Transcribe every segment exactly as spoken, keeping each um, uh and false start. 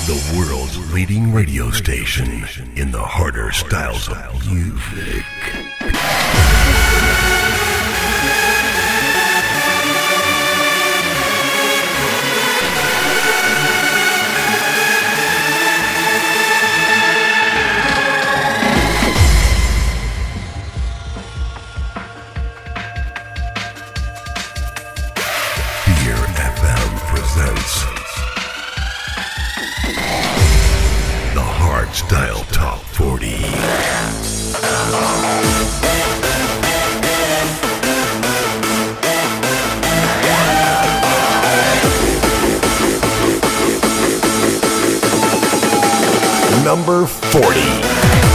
The world's leading radio station in the harder styles of music. Fear F M presents the Hardstyle Top forty. Number forty.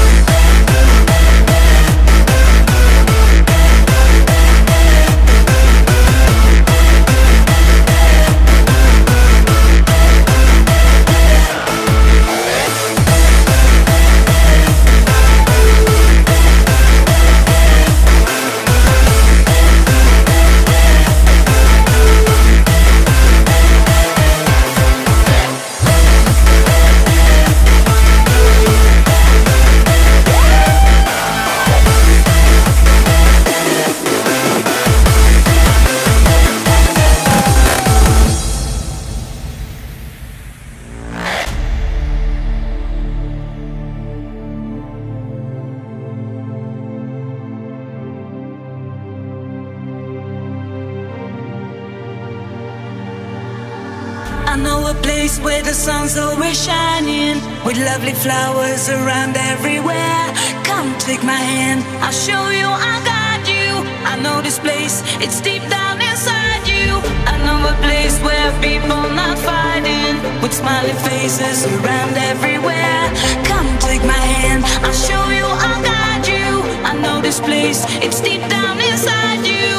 I know a place where the sun's always shining, with lovely flowers around everywhere. Come take my hand, I'll show you, I'll guide you. I know this place, it's deep down inside you. I know a place where people not fighting, with smiling faces around everywhere. Come take my hand, I'll show you, I'll guide you. I know this place, it's deep down inside you.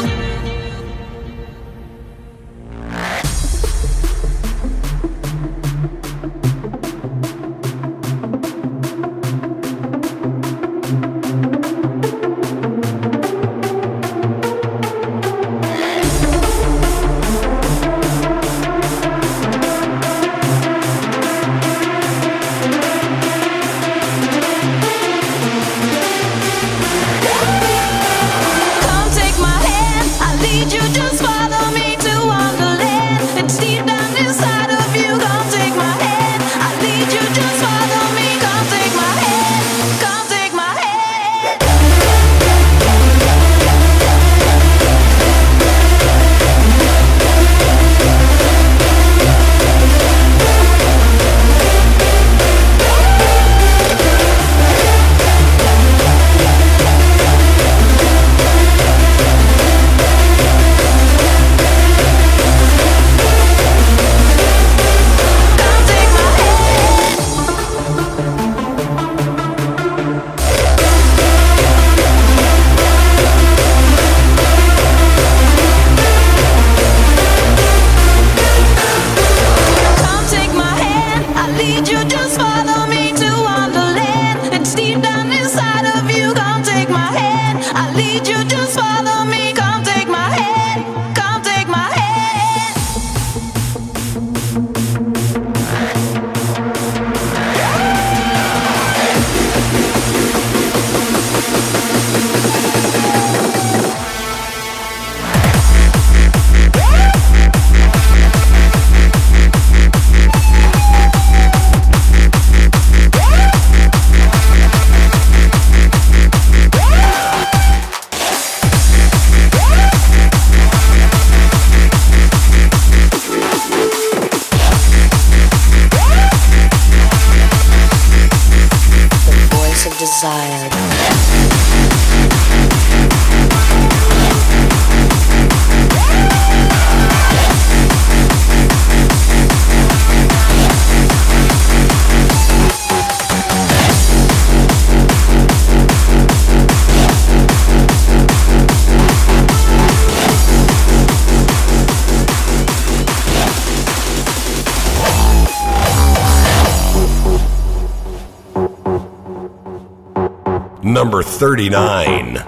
Number thirty-nine.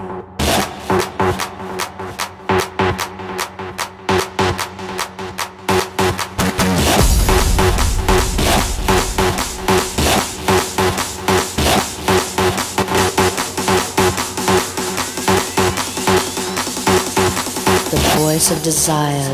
of desire.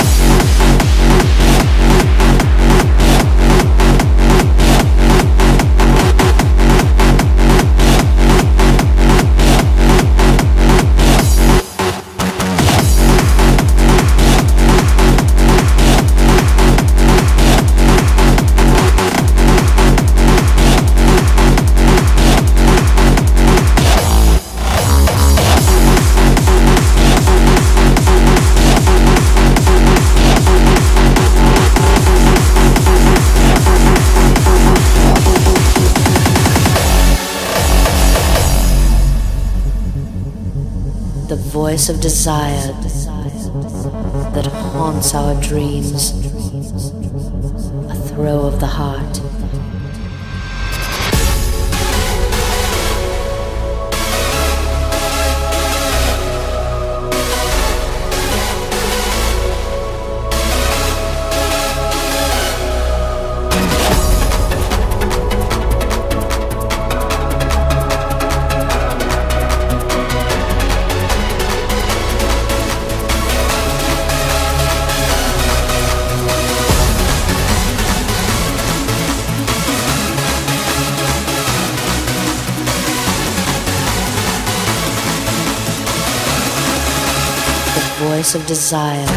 The voice of desire that haunts our dreams, a throw of the heart. Voice of desire.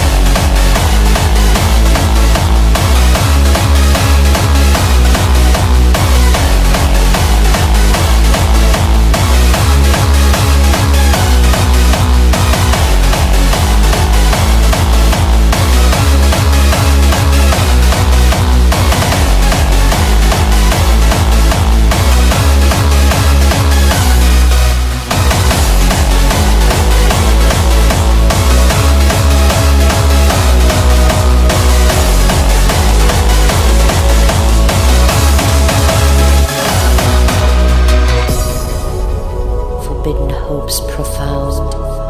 Forbidden hopes profound,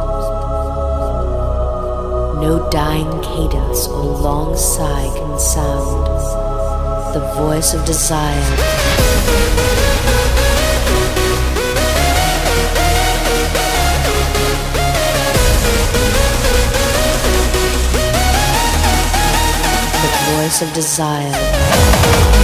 no dying cadence or long sigh can sound the voice of desire. The voice of desire.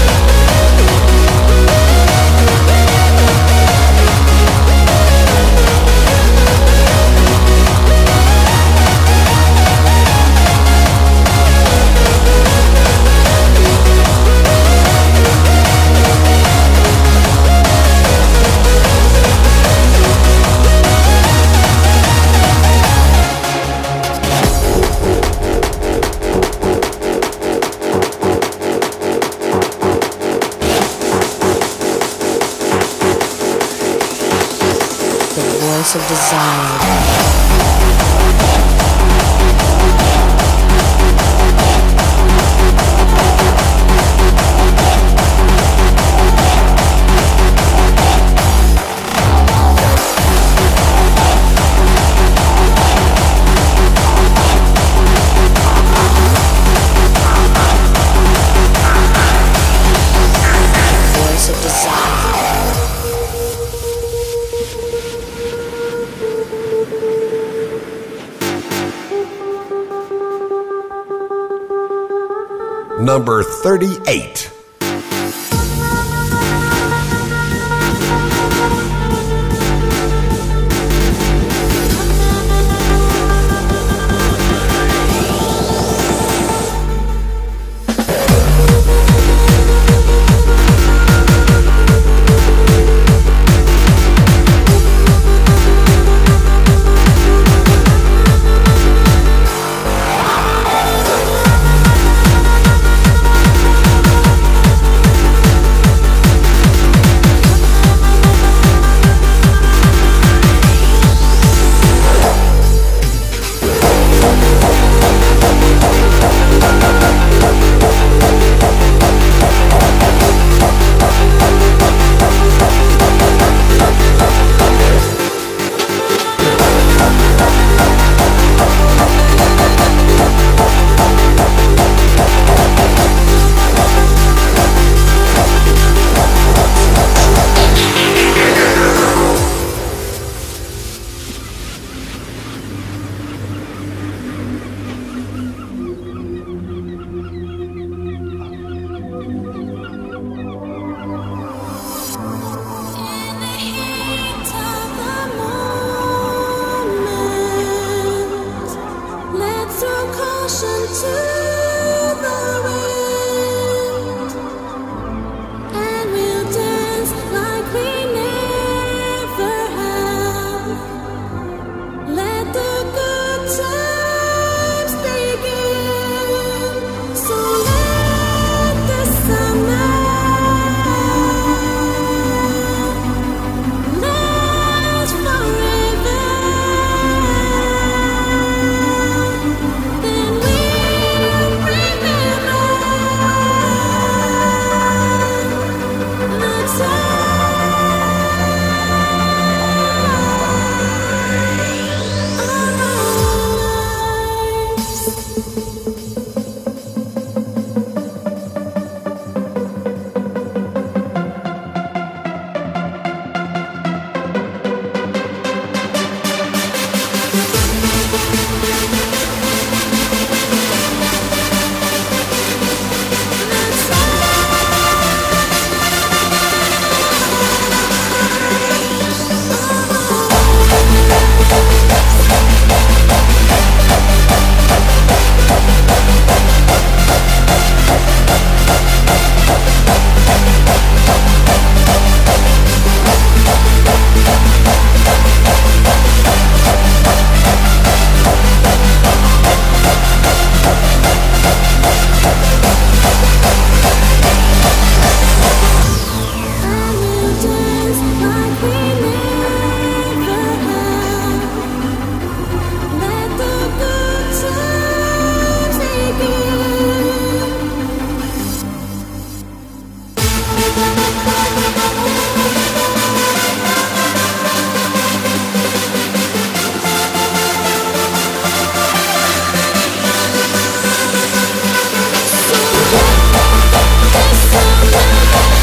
Voice of desire. Number thirty-eight.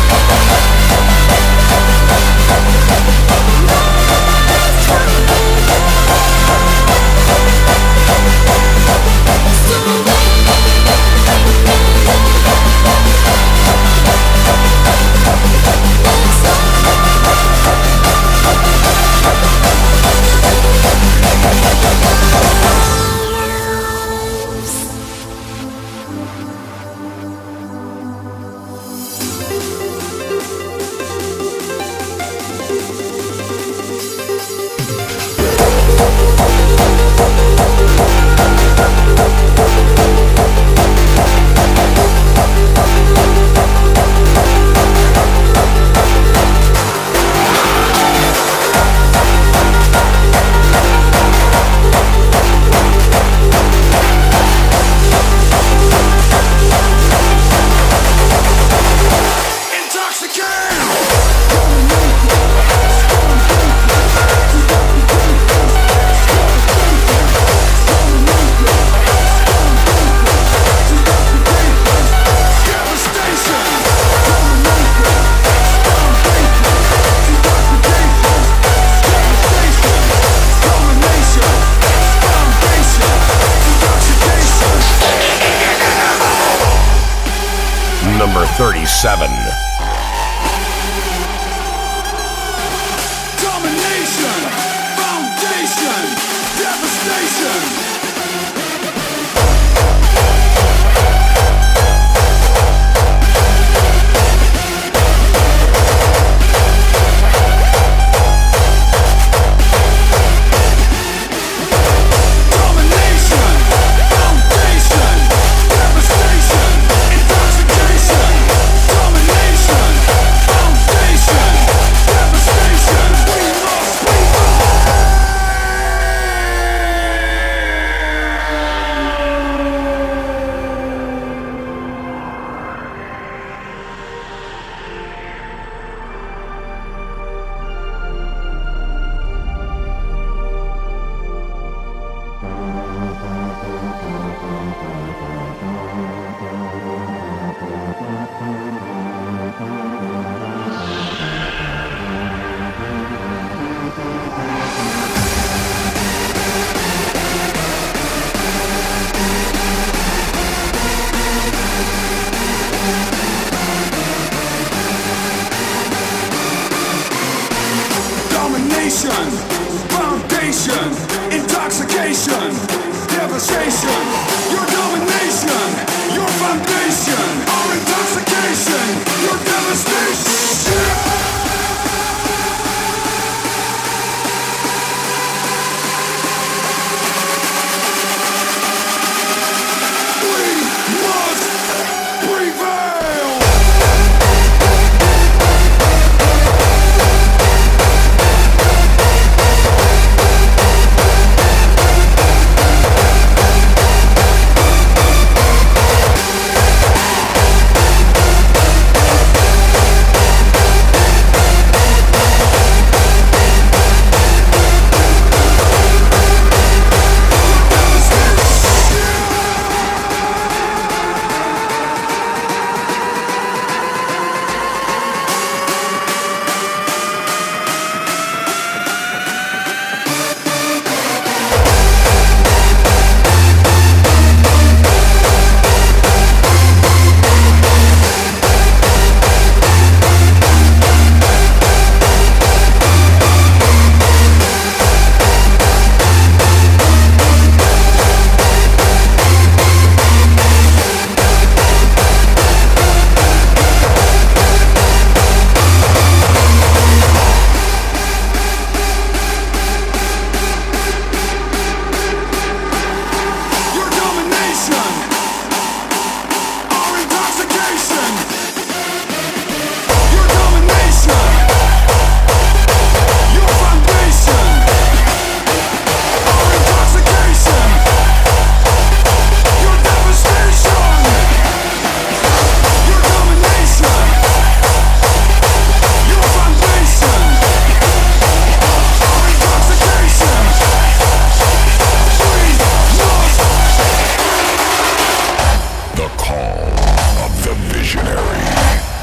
Number thirty-seven. Domination, foundation, devastation. Foundation, intoxication, devastation. Your domination, your foundation, our intoxication, your devastation.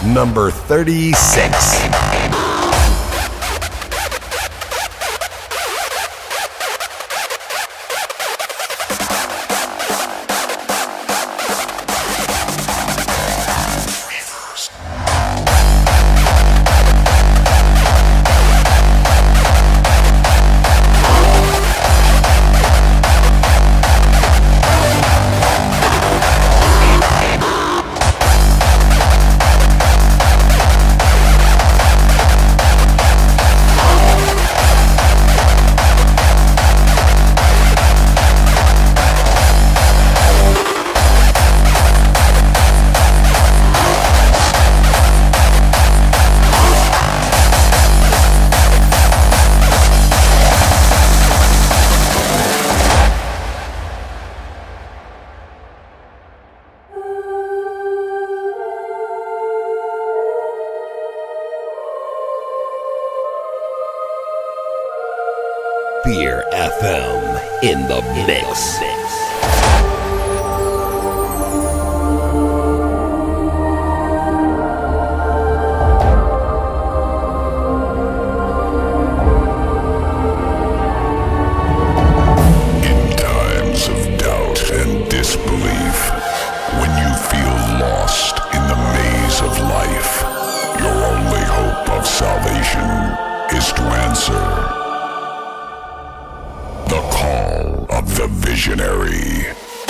Number thirty-six. Beer F M in the mix. In times of doubt and disbelief, when you feel lost in the maze of life, your only hope of salvation is to answer the call of the visionary.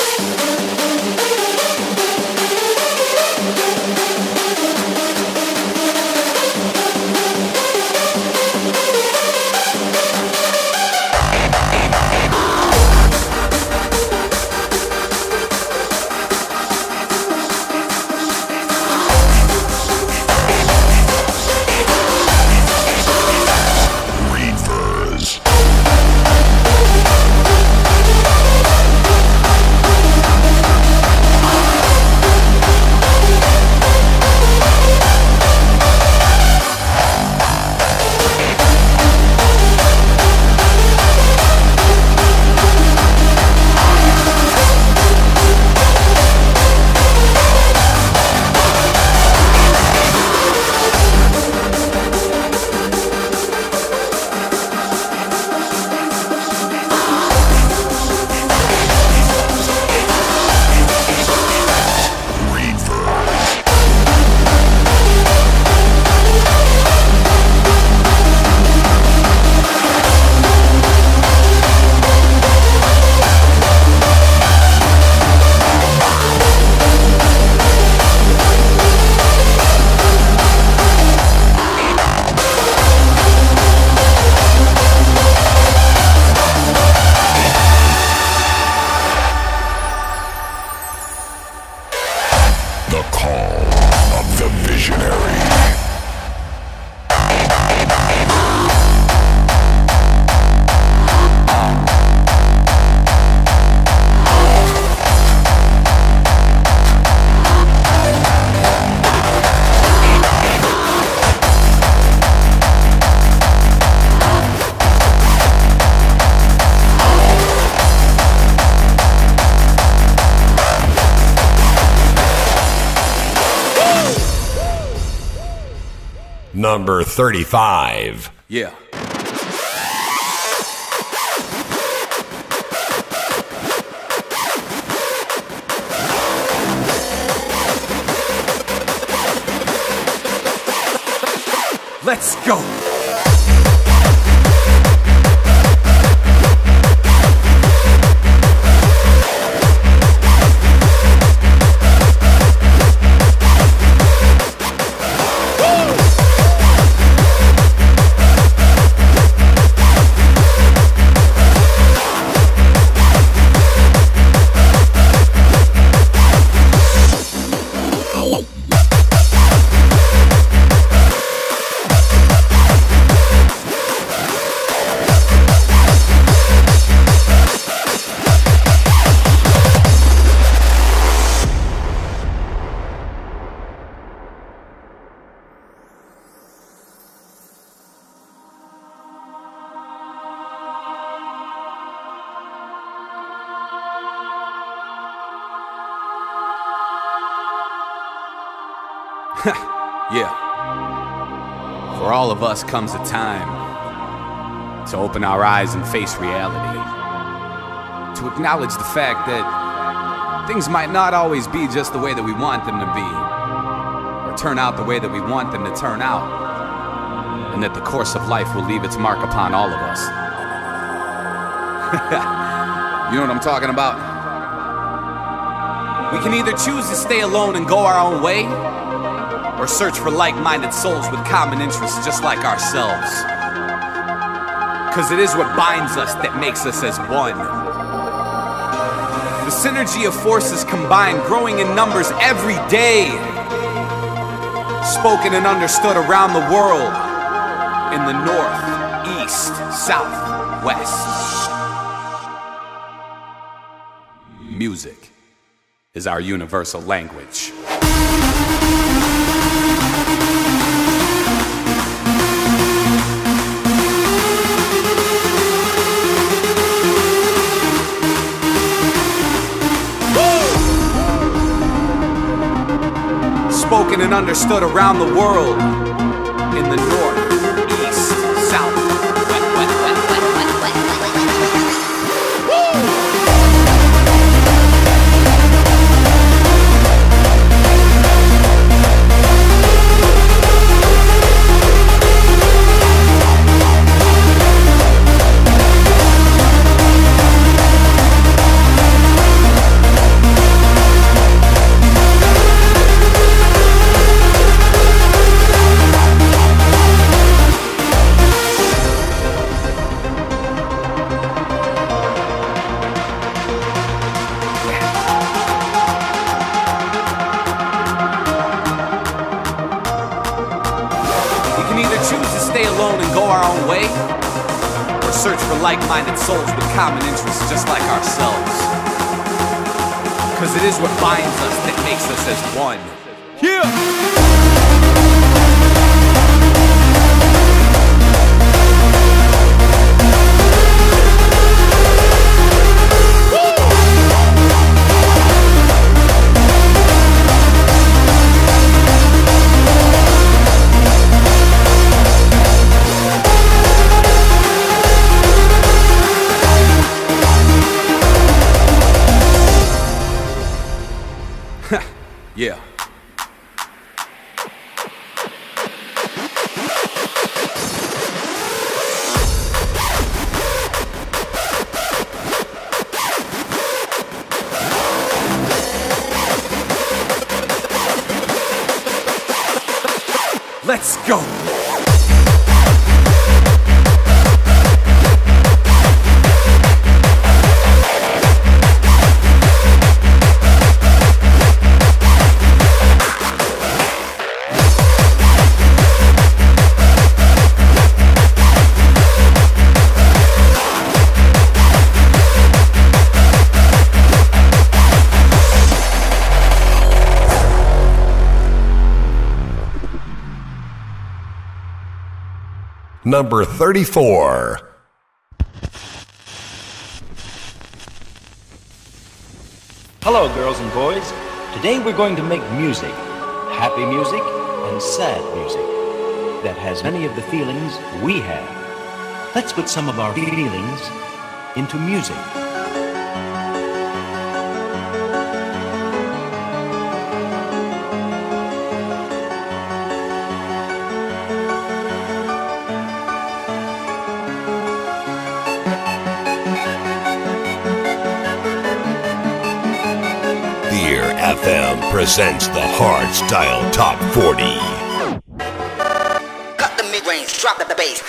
Number thirty-five. Yeah. Let's go. Yeah. For all of us comes a time to open our eyes and face reality. To acknowledge the fact that things might not always be just the way that we want them to be, or turn out the way that we want them to turn out, and that the course of life will leave its mark upon all of us. You know what I'm talking about? We can either choose to stay alone and go our own way, or search for like-minded souls with common interests just like ourselves. Cause it is what binds us that makes us as one. The synergy of forces combined, growing in numbers every day. Spoken and understood around the world, in the north, east, south, west. Music is our universal language. Spoken and understood around the world, in the north, east, south, west, west, west, west, west, west, like-minded souls with common interests just like ourselves. Cause it is what binds us that makes us as one. Yeah! Yeah. Let's go. Number thirty-four. Hello, girls and boys. Today we're going to make music, happy music and sad music, that has many of the feelings we have. Let's put some of our feelings into music. F M presents the Hardstyle Top forty. Cut the mid-range, drop the bass.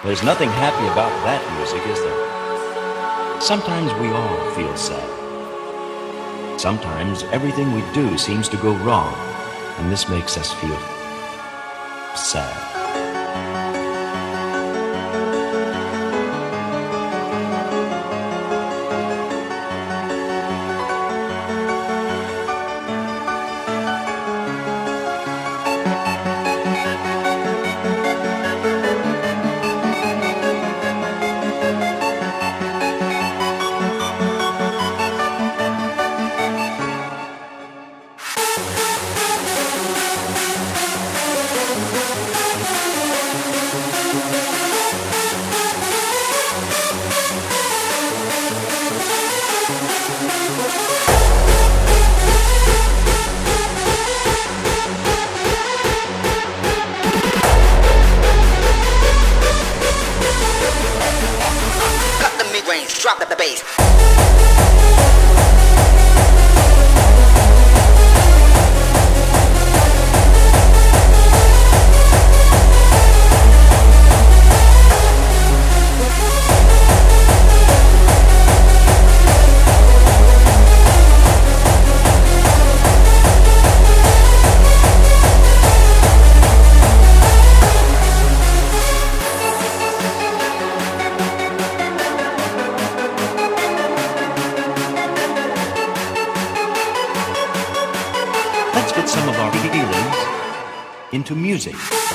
There's nothing happy about that music, is there? Sometimes we all feel sad. Sometimes everything we do seems to go wrong, and this makes us feel sad. Drop the bass. Let's put some of our feelings into music.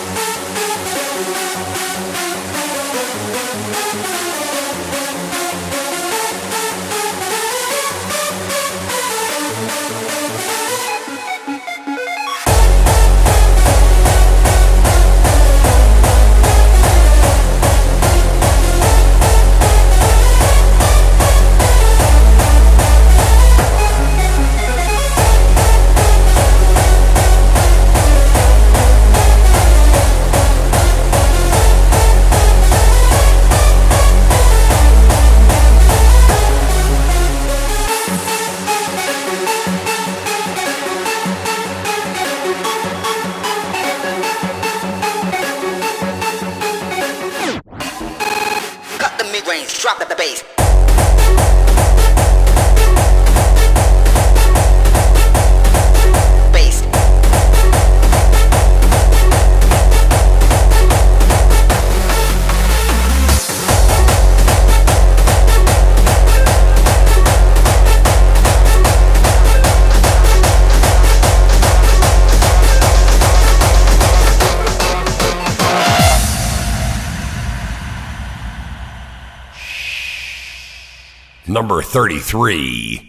Mid-range, drop the bass. Bass. Number thirty-three.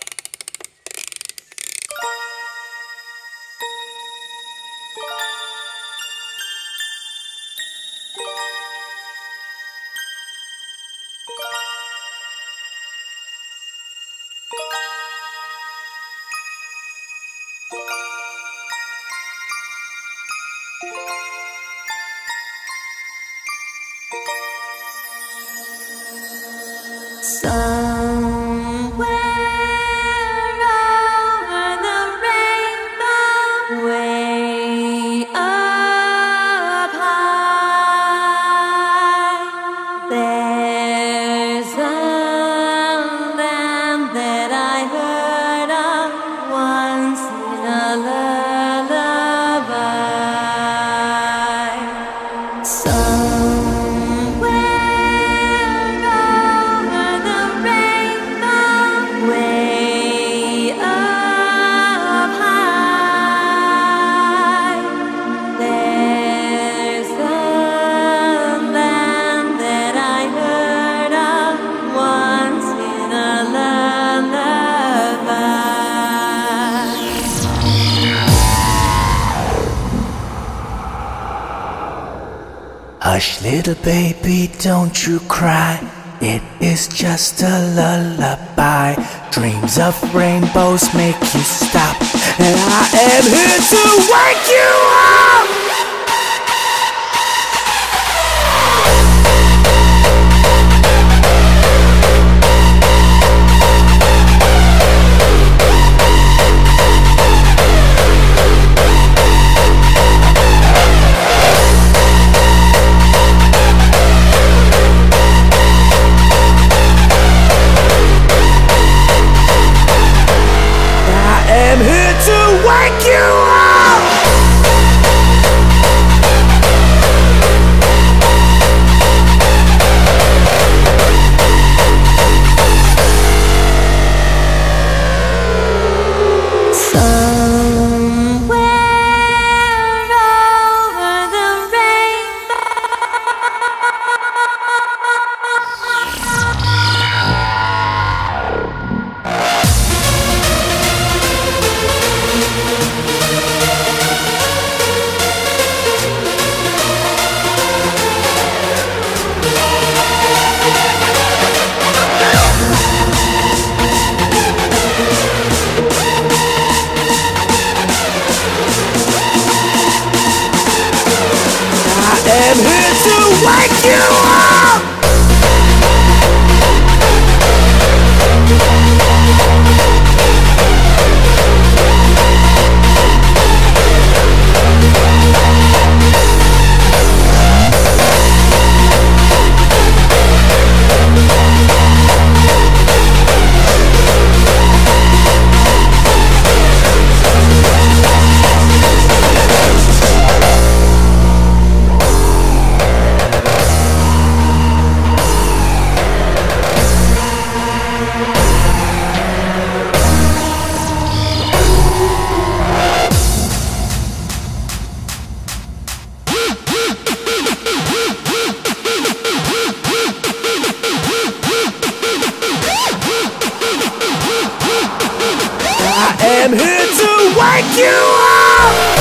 Somewhere over the rainbow, way up high, there's a land that I heard of once in a lullaby. Somewhere way up high, there's a land that I heard of once in a lullaby. Hush, little baby, don't you cry. It is just a lullaby. Dreams of rainbows make you stop, and I am here to wake you up. wake you up. I'm here to wake you up! I'm here to wake you up!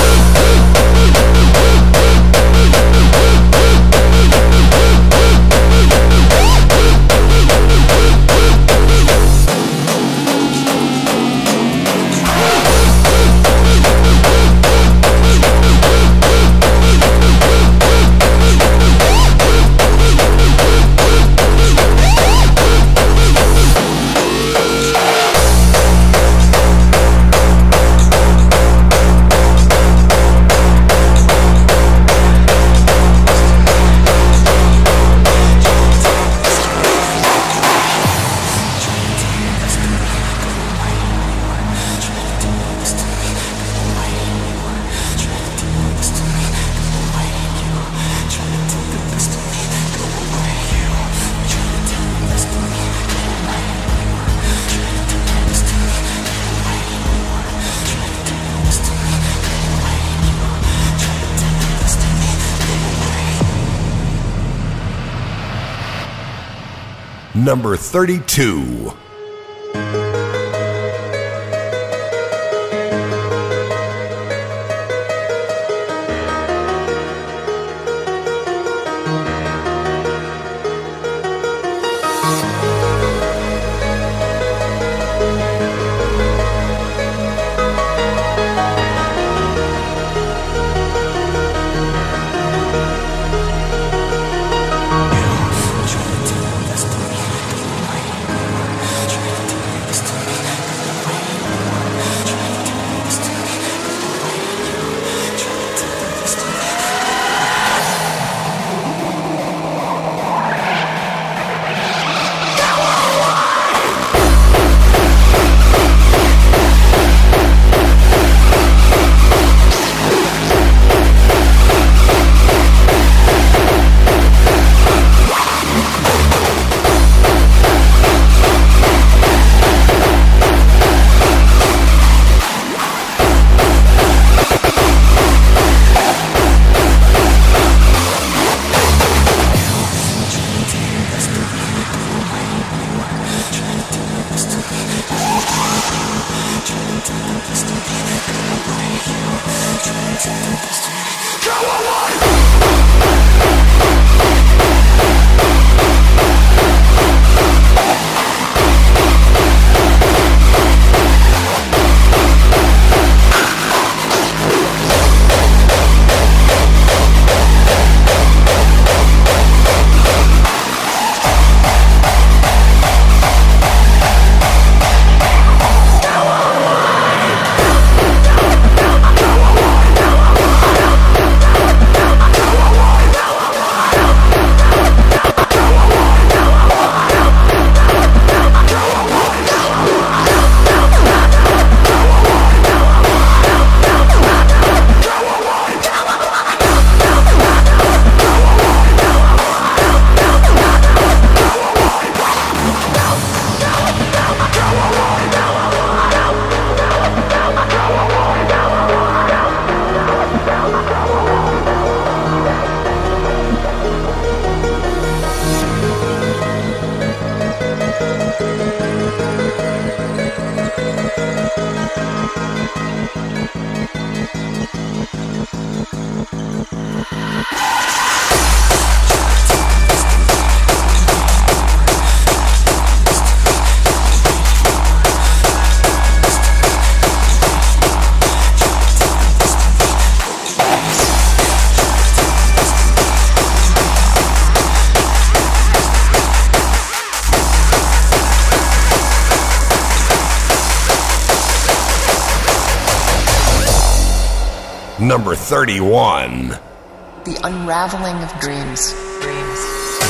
Number thirty-two. Number thirty-one. The Unraveling of Dreams. Dreams.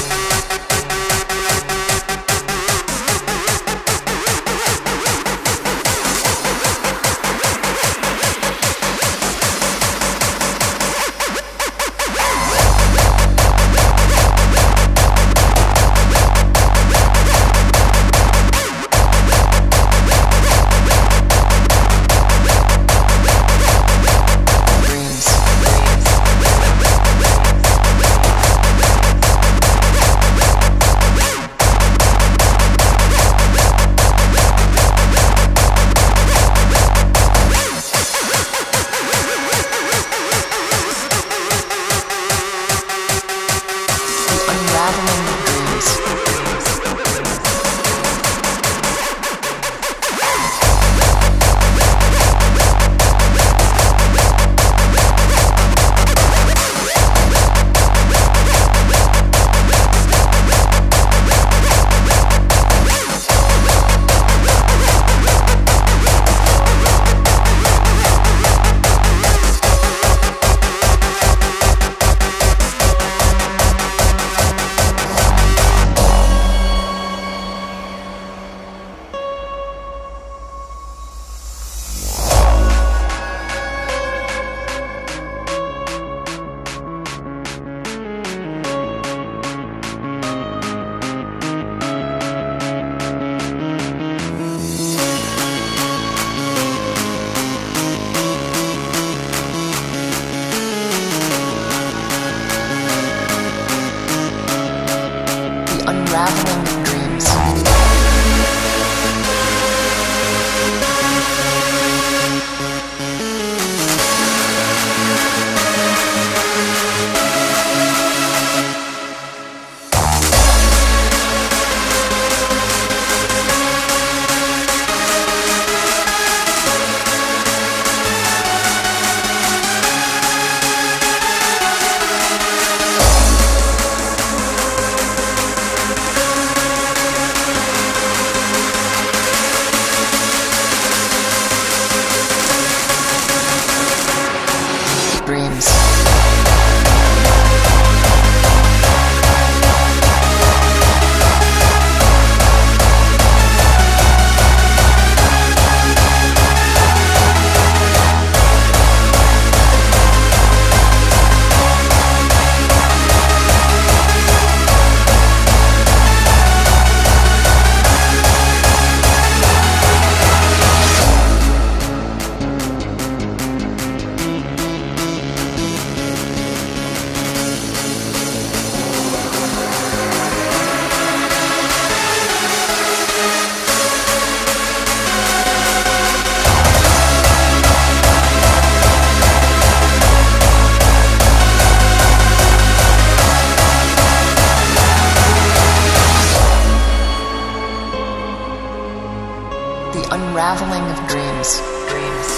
Unraveling of Dreams. Dreams.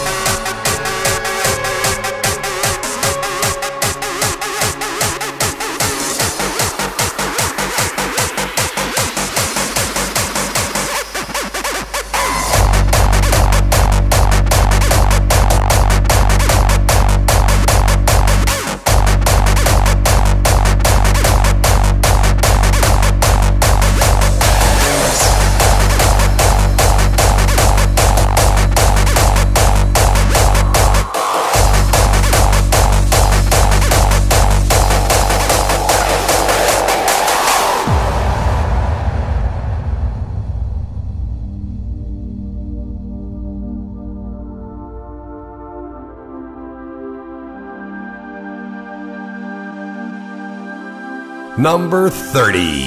Number thirty.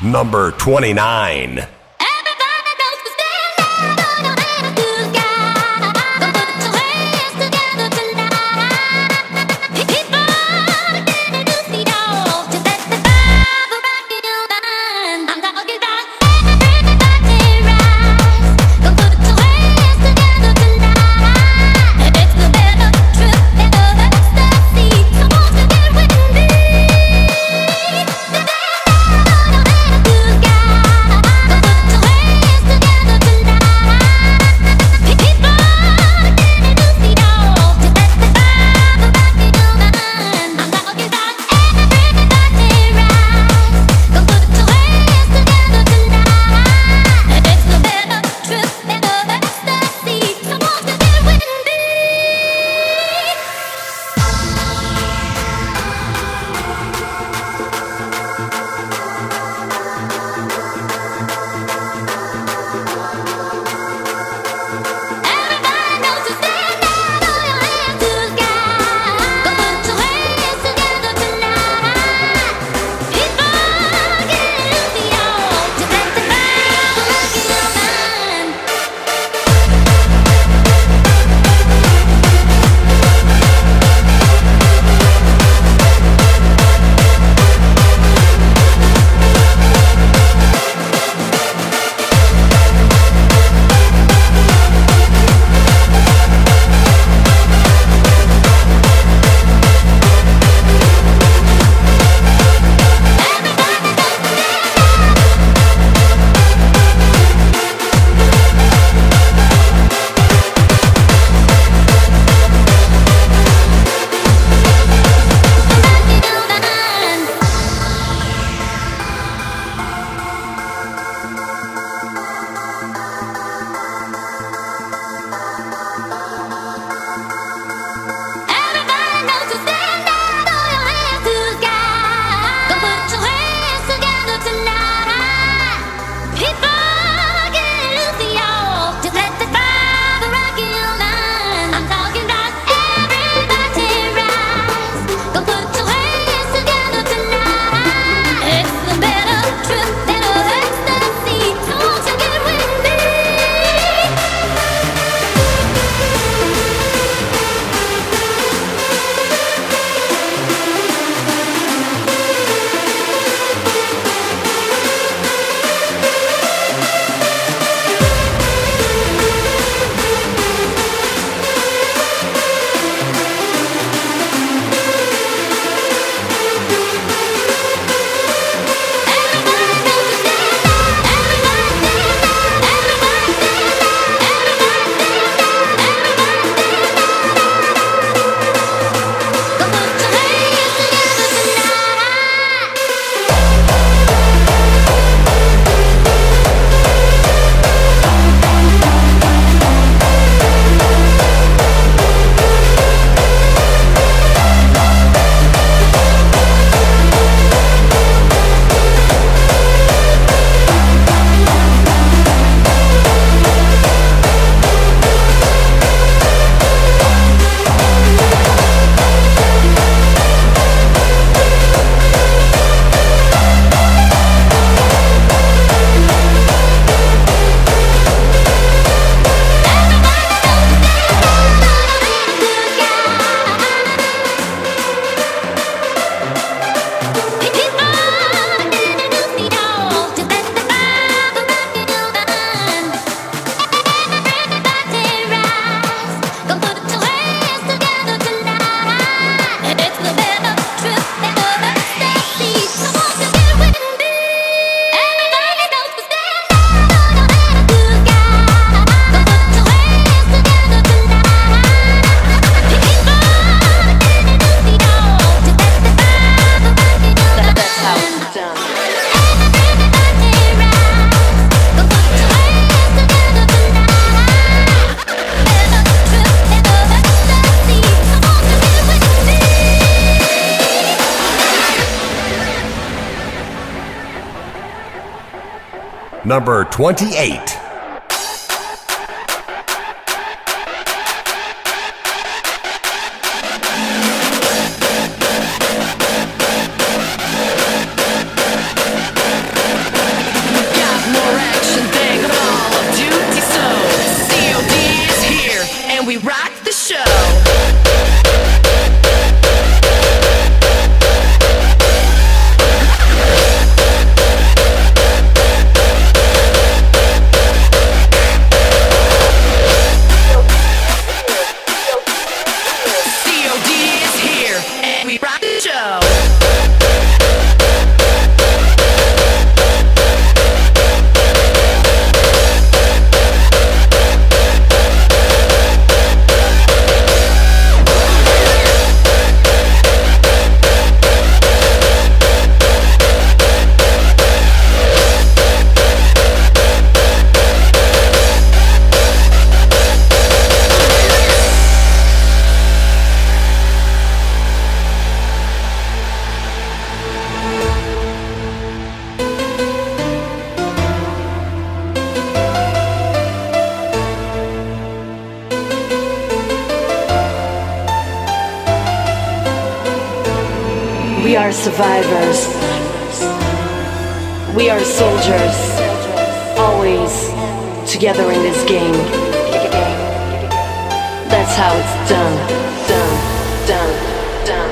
Number twenty-nine. Number twenty-eight. are survivors. We are soldiers, always together in this game. That's how it's done, done, done, done.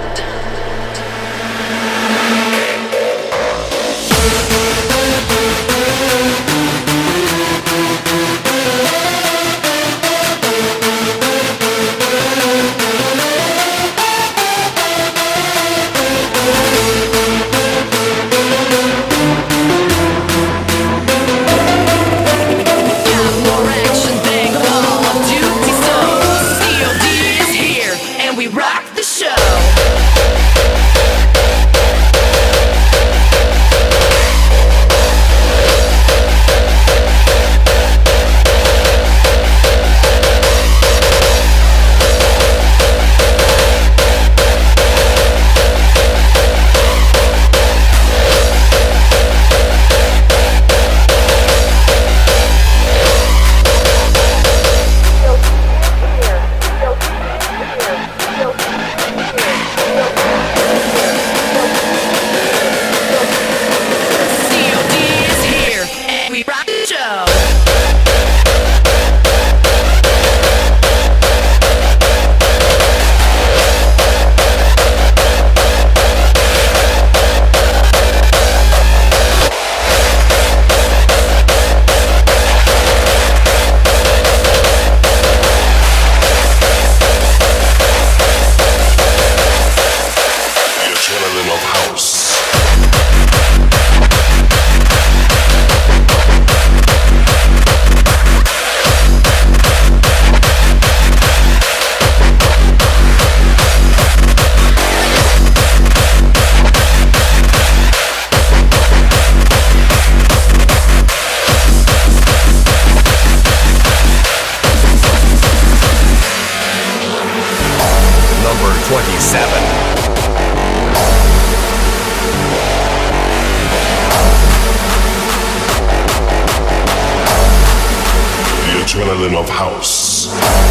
Adrenaline of house.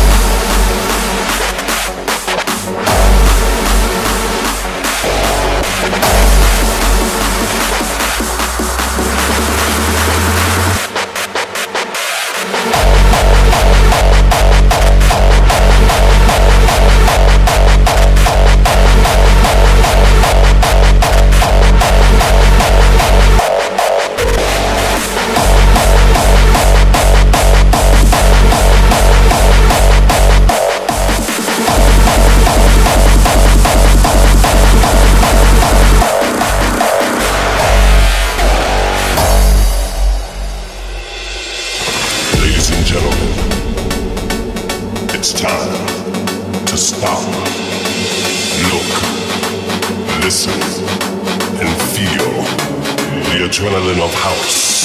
Adrenaline of house.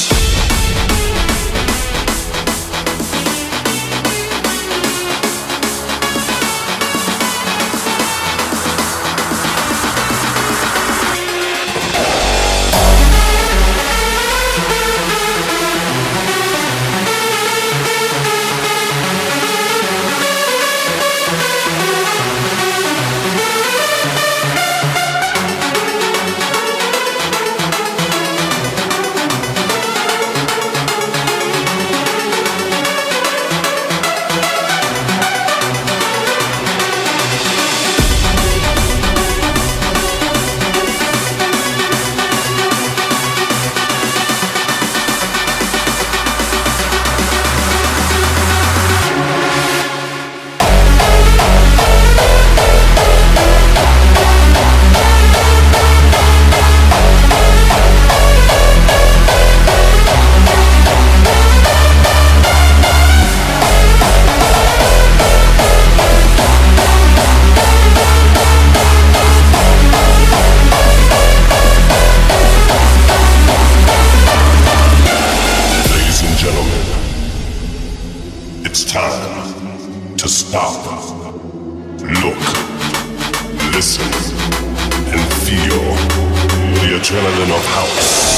It's time to stop, look, listen, and feel the adrenaline of house.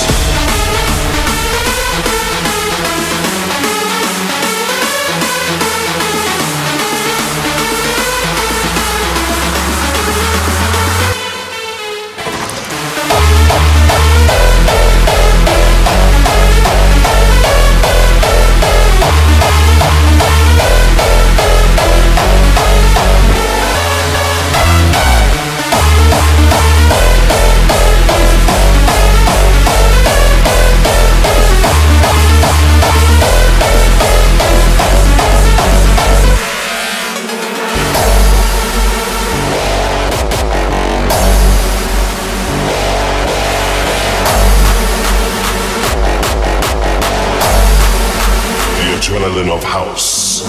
adrenaline of house.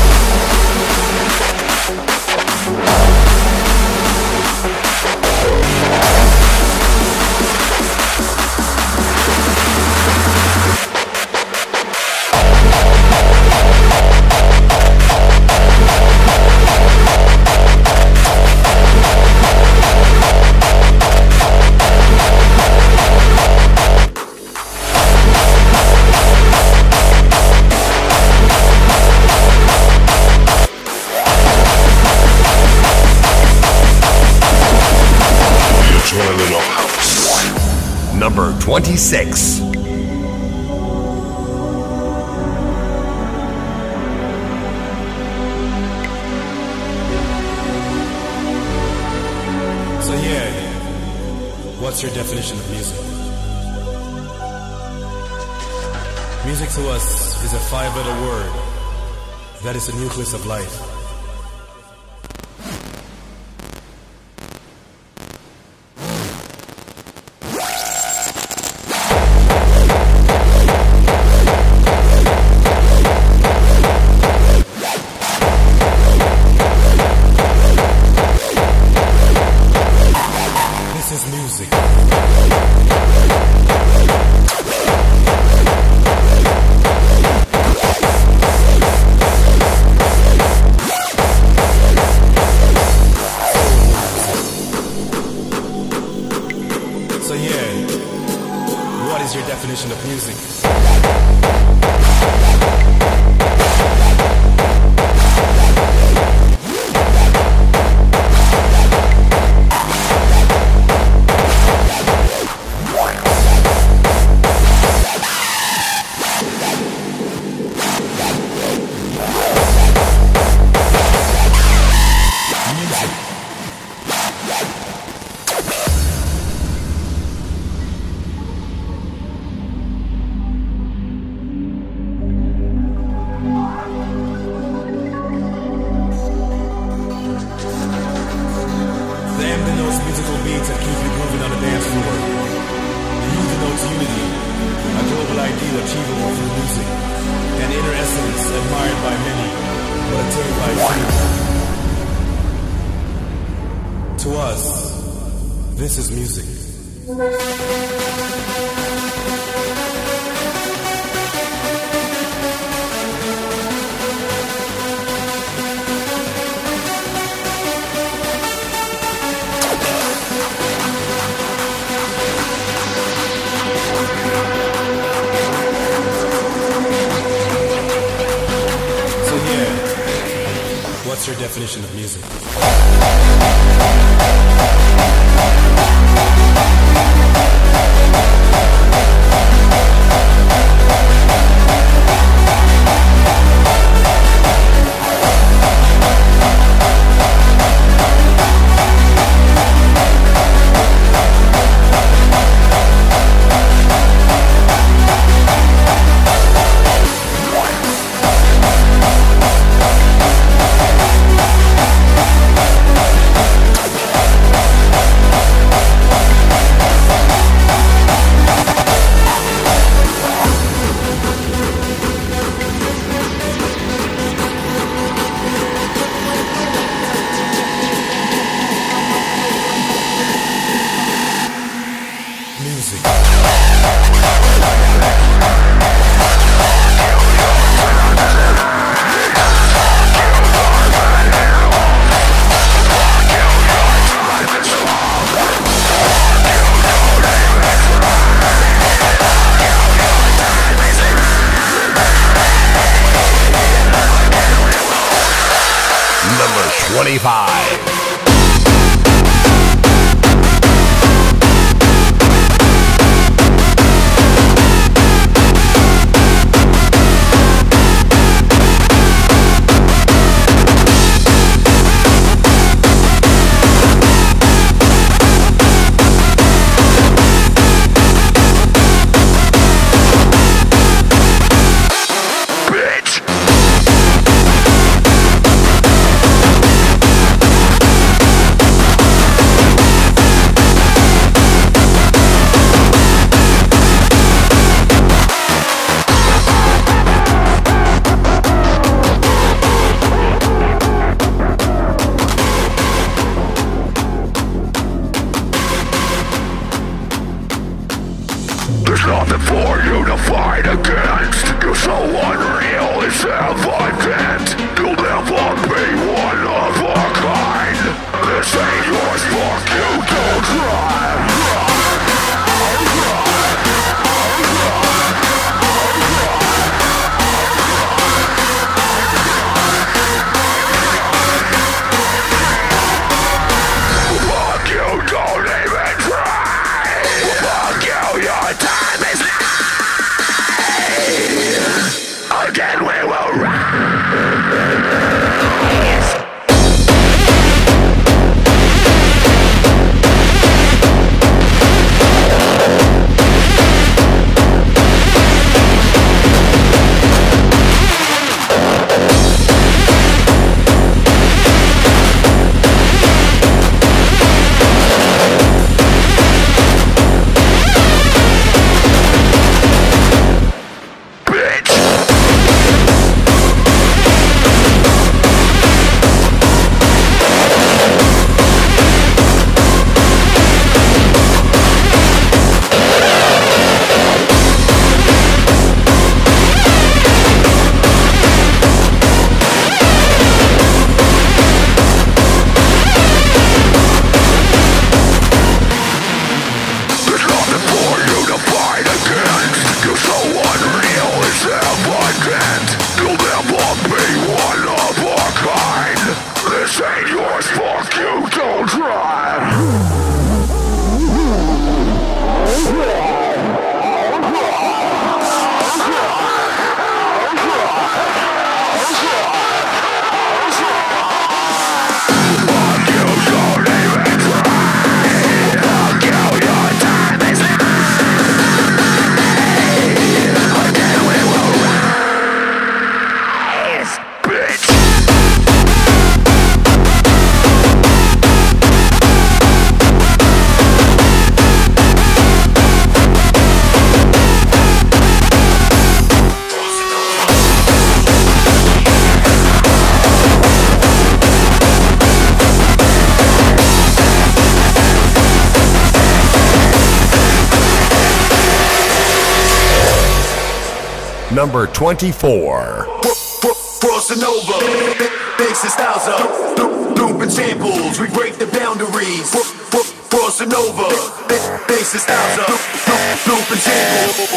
Number twenty-six. So yeah, what's your definition of music? Music to us is a five-letter word that is the nucleus of life. What's your definition of music? twenty-five. Bitch. for you to fight against. You're so unreal, it's evident. You'll never be one of a kind. This ain't yours, fuck you, don't try. Fuck you, don't even try. Fuck you, your time is mine. Again we will rise. Number twenty-four. Crossing over, mixing styles up, looping samples, we break the boundaries. Crossing over, mixing styles up, looping samples.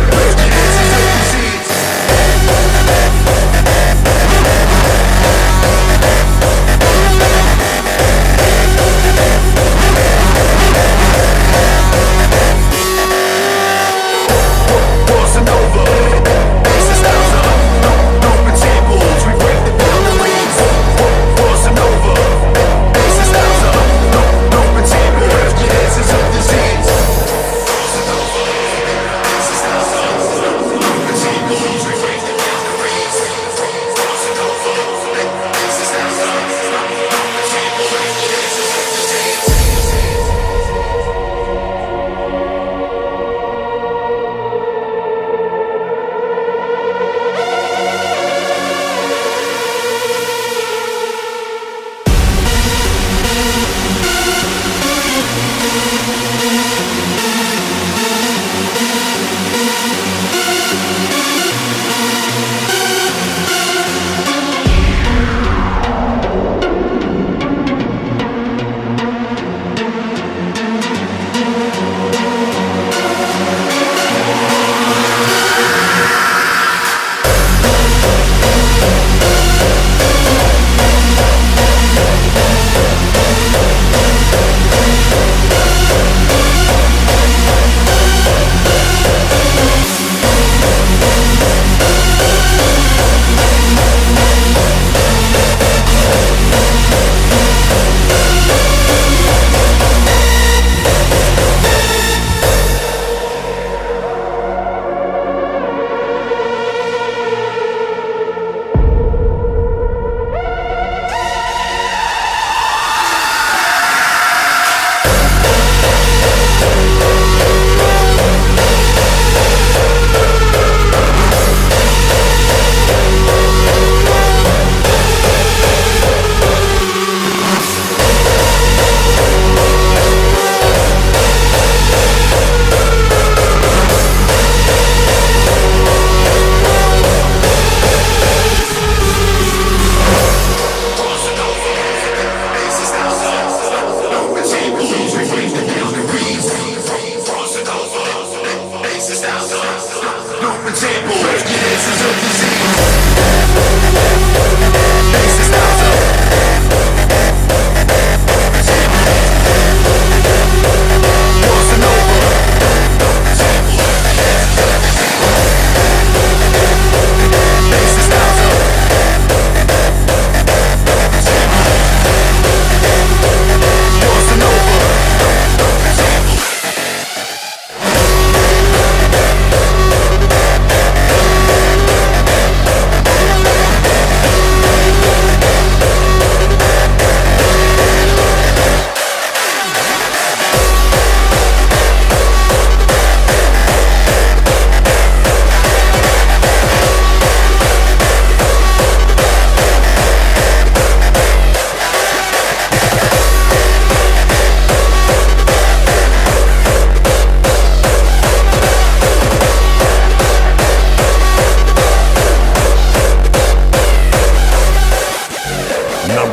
We'll be right back.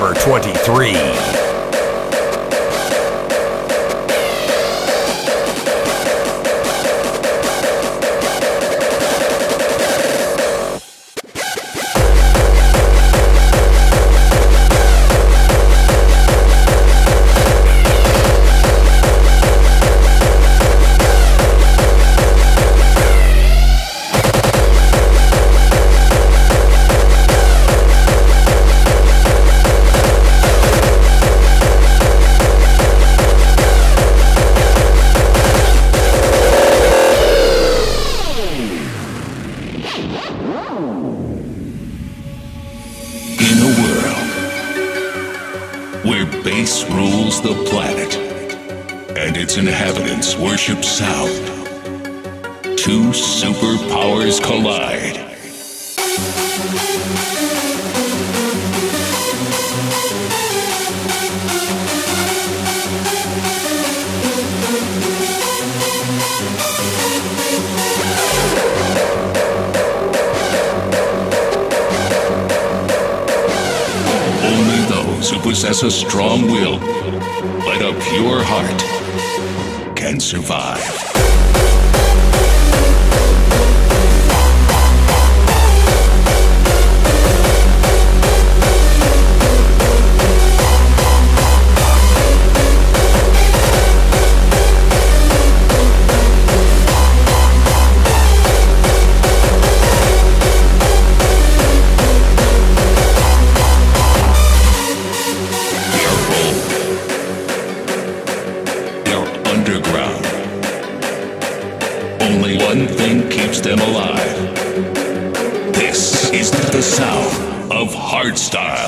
Number twenty-three. The planet and its inhabitants worship sound. Two superpowers collide. Only those who possess a strong will and a pure heart can survive. One thing keeps them alive. This is the sound of hardstyle.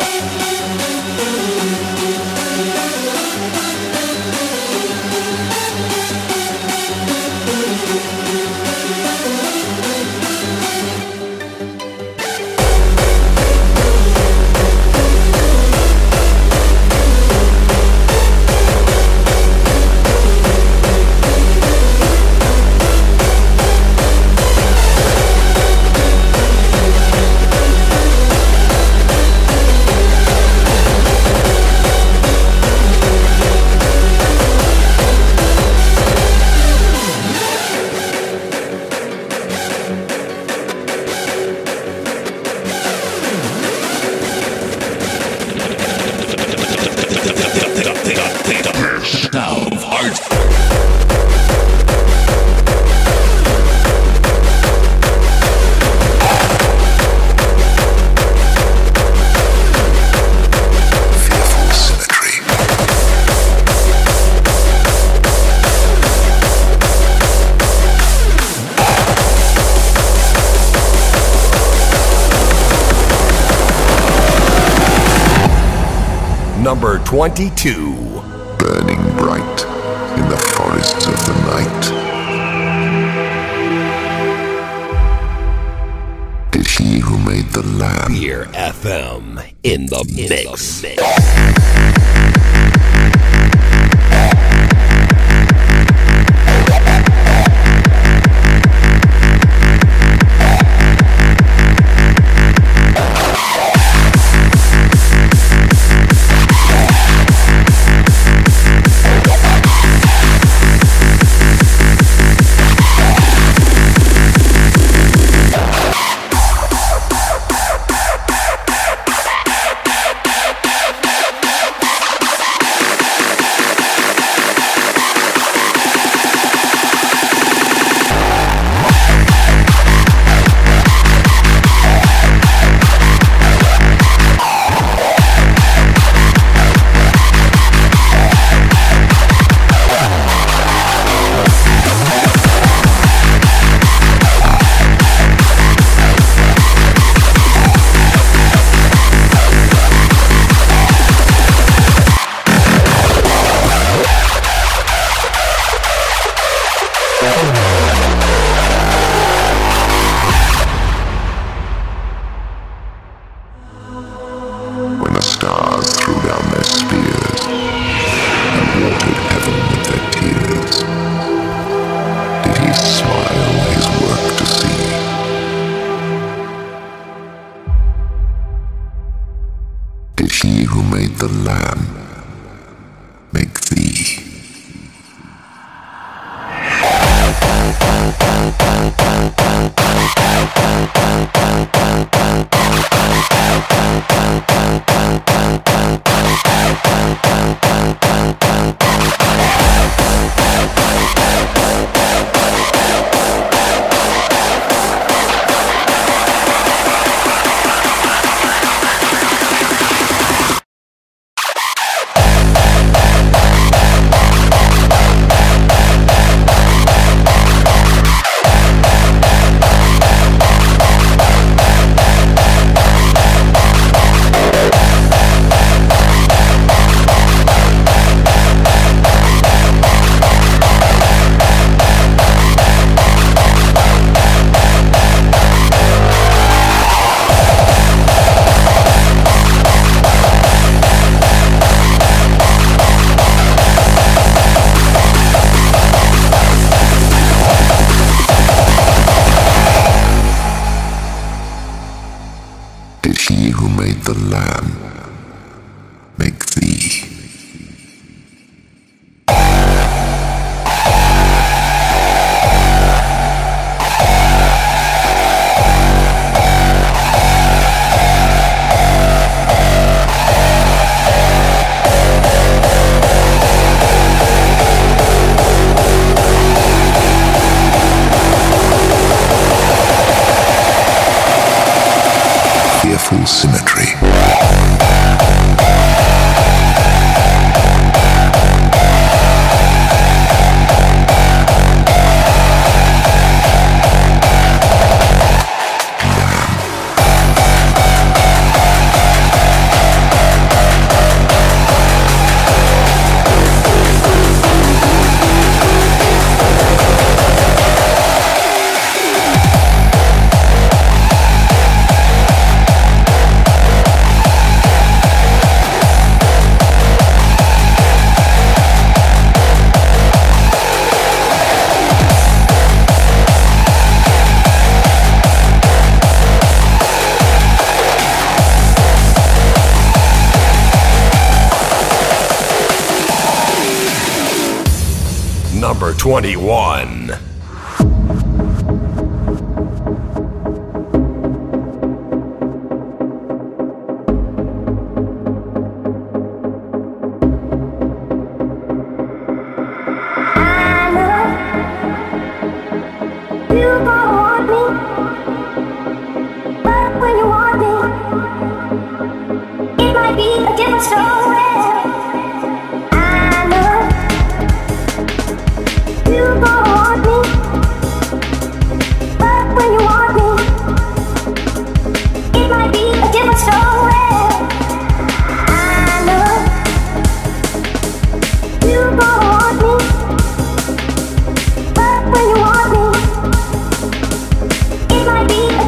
Number twenty-two. Burning bright in the forests of the night. Did he who made the land Beer F M in the in mix. The mix. When the stars threw down their spears and watered heaven with their tears, did he smile his work to see? Did he who made the lamb make thee? He who made the lamb make thee? Fearful symmetry. Number twenty-one.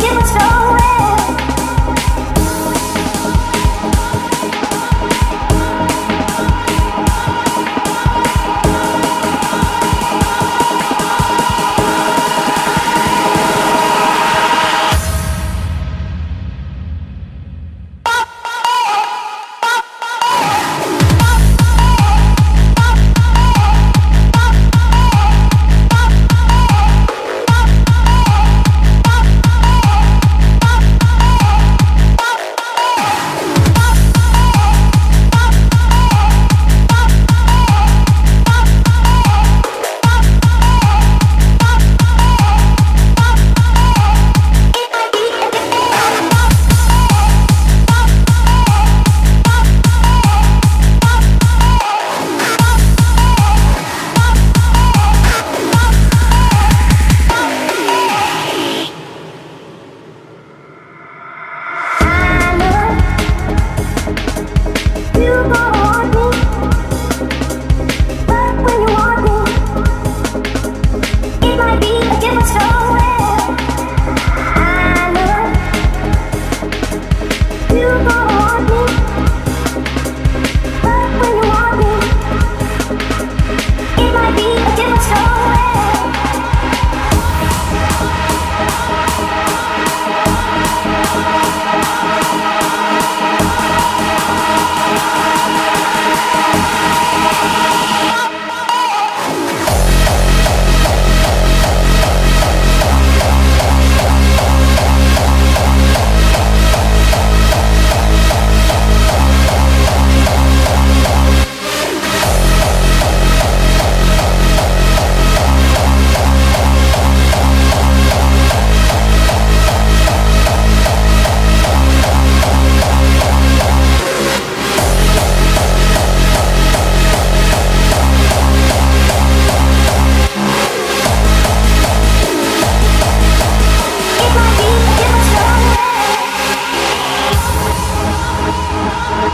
Story.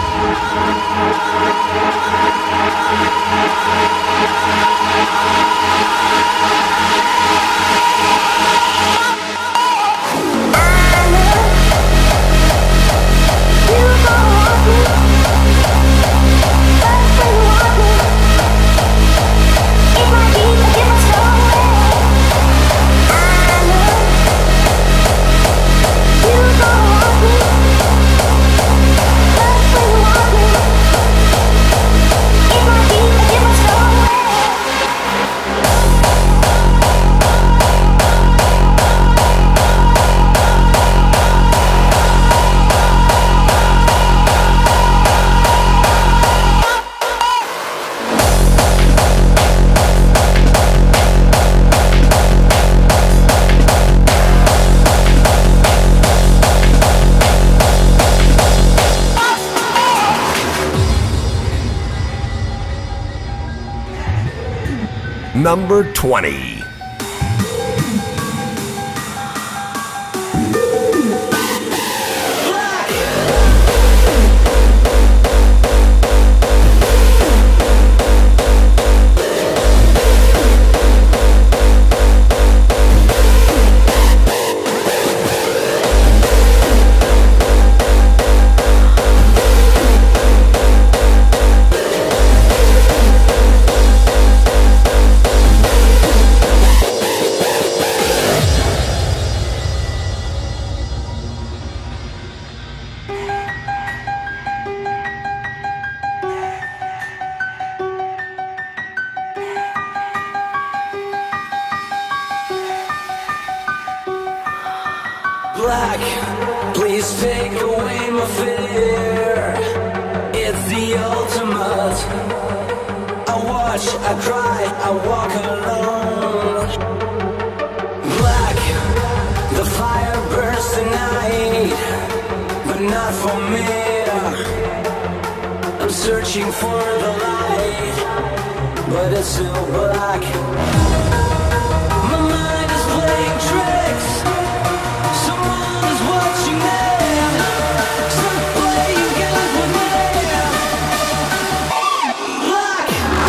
Number twenty. Black, please take away my fear. It's the ultimate. I watch, I cry, I walk alone. Black, the fire burns tonight, but not for me. I'm searching for the light, but it's still black. My mind is playing tricks. Someone is watching me. Stop playing games with me. Black.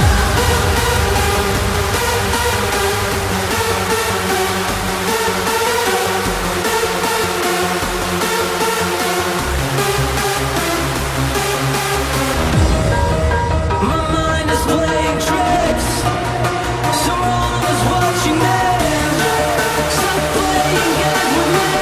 My mind is playing tricks. Someone is watching me. Stop playing games with me.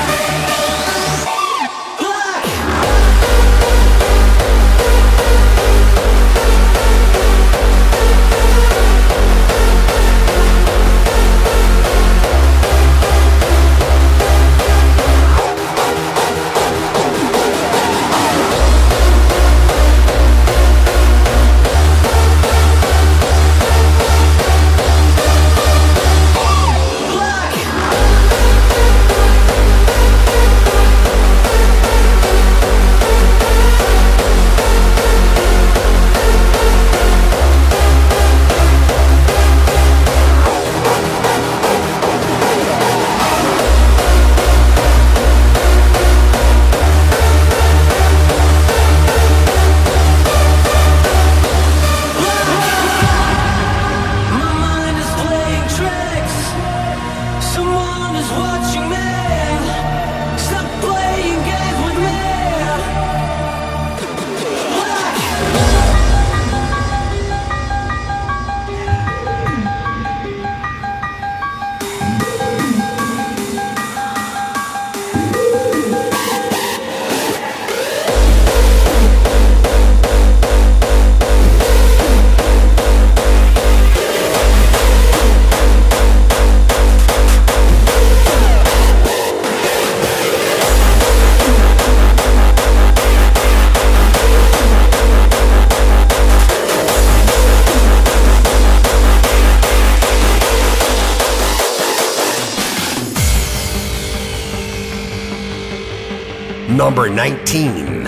Number nineteen.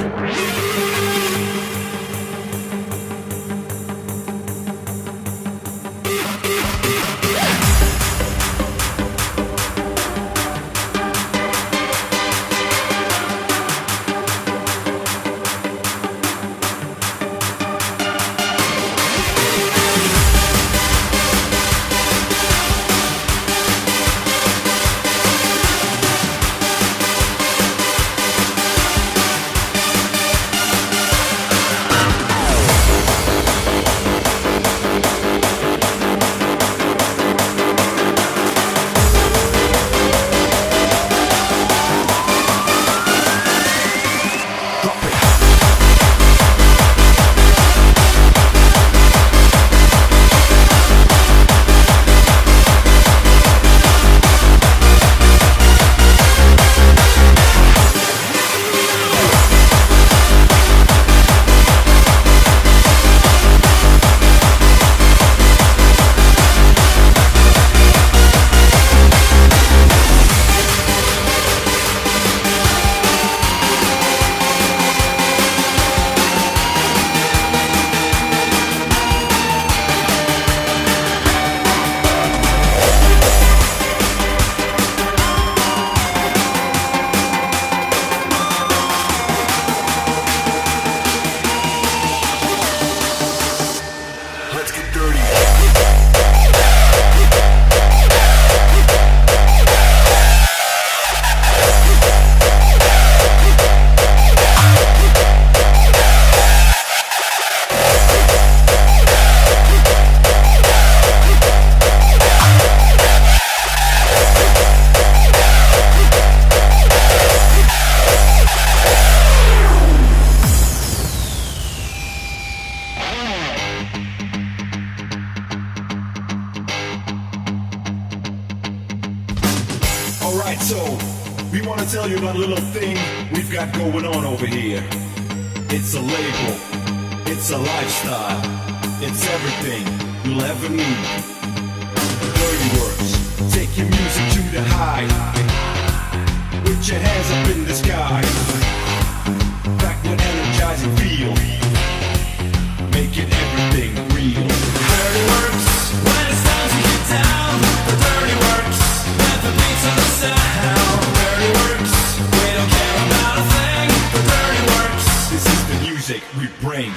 So, we want to tell you about a little thing we've got going on over here. It's a label, it's a lifestyle, it's everything you'll ever need. Dirty Works, take your music to the high. Put your hands up in the sky. Back with energizing feel. Make it everything real. Dirty Works, when it's time to get down. The Dirty Works, let the beats and the sound. Dirty Works, we don't care about a thing. The Dirty Works, this is the music we bring.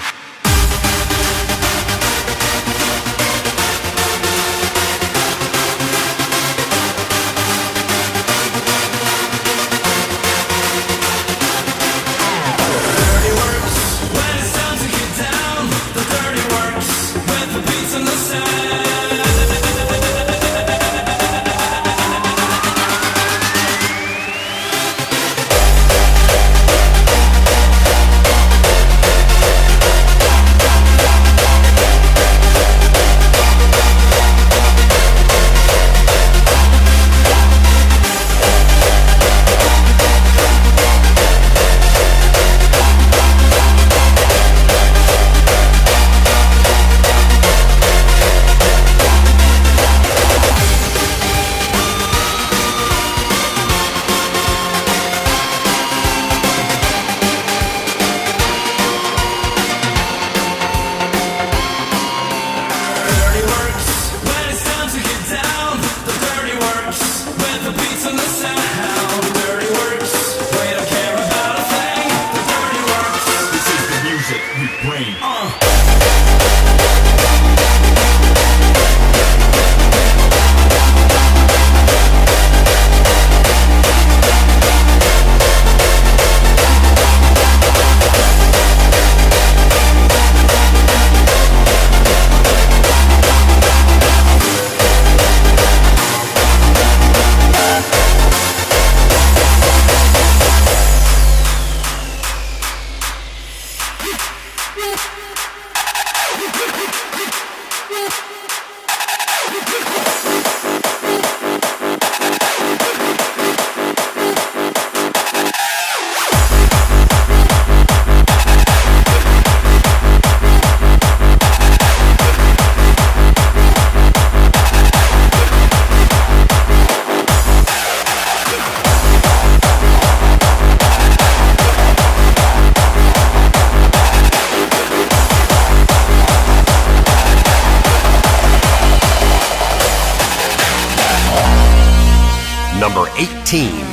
Number eighteen.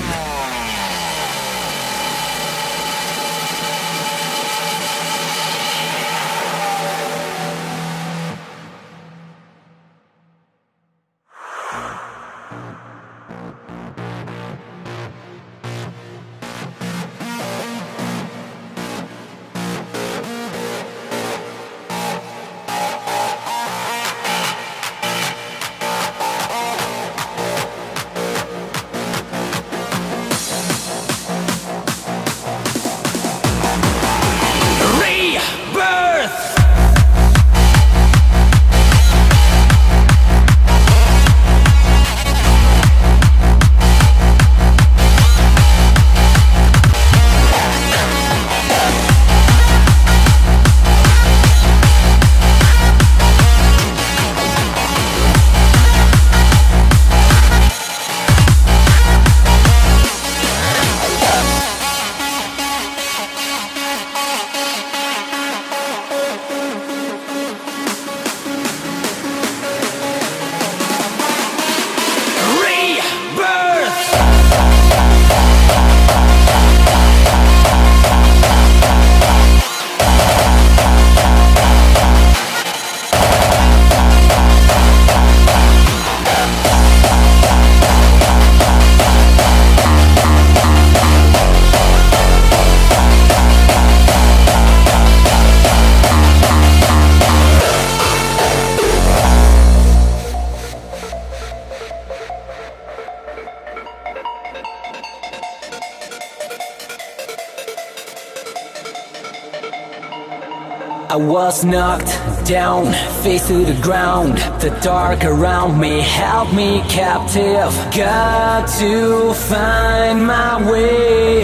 I was knocked down, face to the ground. The dark around me held me captive. Got to find my way.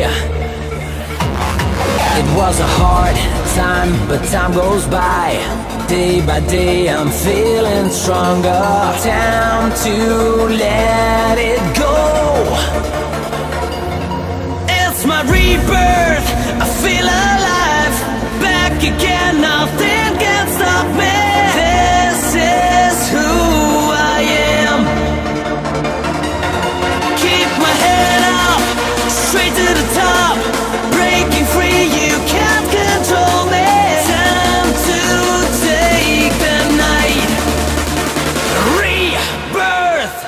It was a hard time, but time goes by. Day by day I'm feeling stronger. Time to let it go. It's my rebirth, I feel alive. Back again, nothing can stop me. This is who I am. Keep my head up, straight to the top. Breaking free, you can't control me. Time to take the night. Rebirth.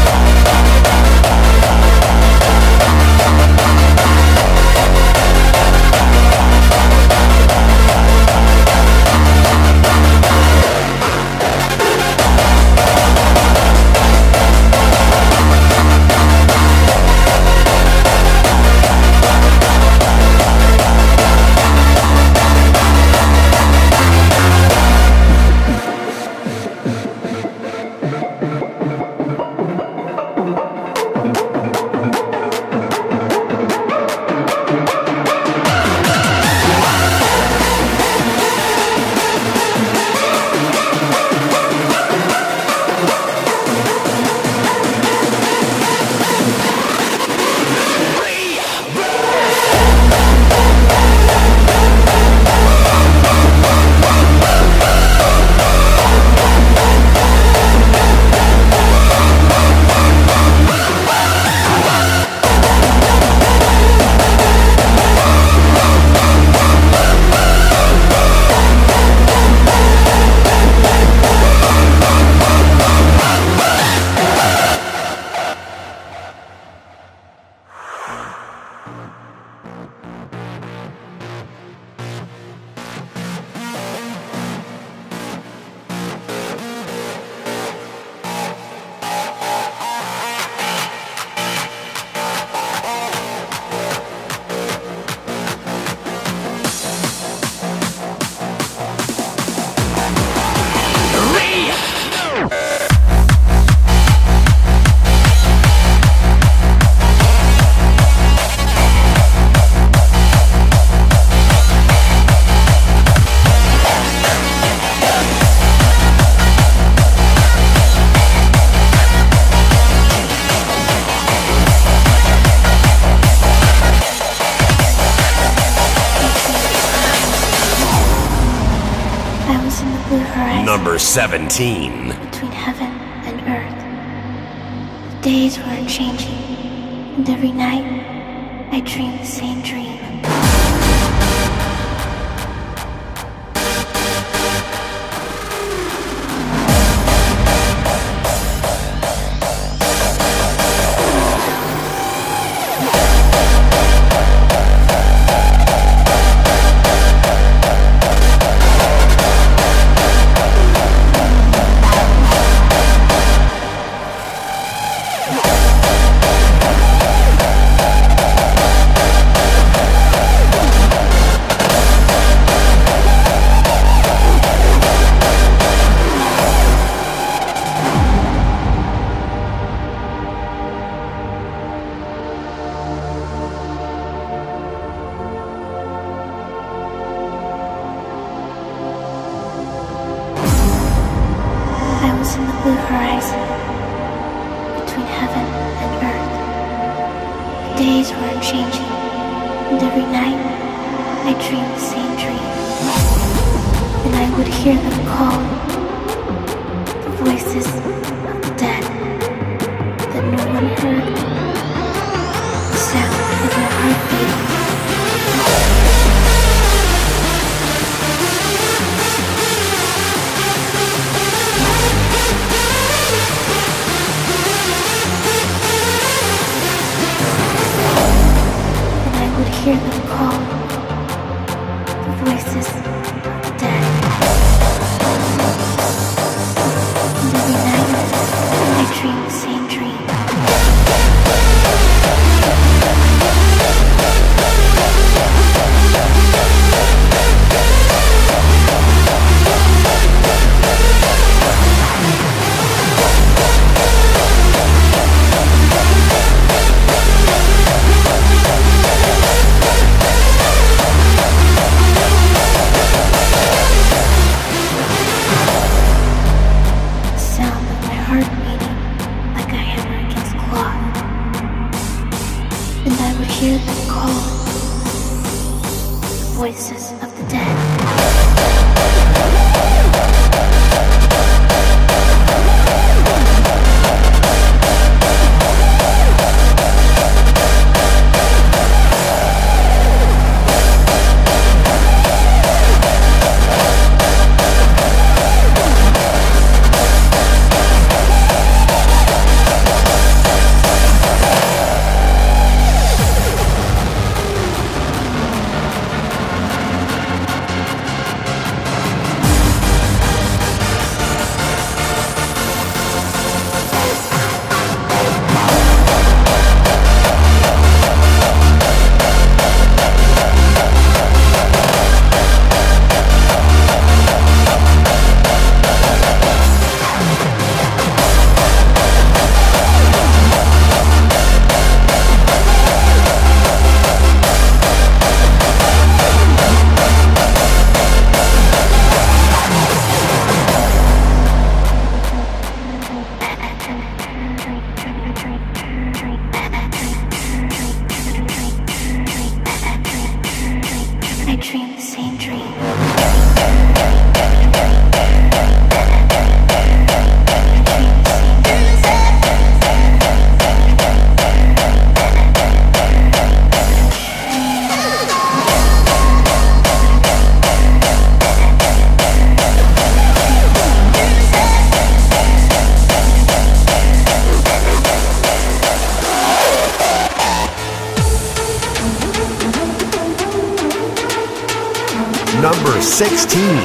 Number seventeen. Between heaven and earth, the days were changing, and every night I dreamed the same dream. In the blue horizon, between heaven and earth, the days were changing, and every night I dreamed the same dream. And I would hear them call, the voices of the dead that no one heard, the sound of their heartbeat. Hear them call, the voices of the dead. And every night I dream the same dream. sixteen.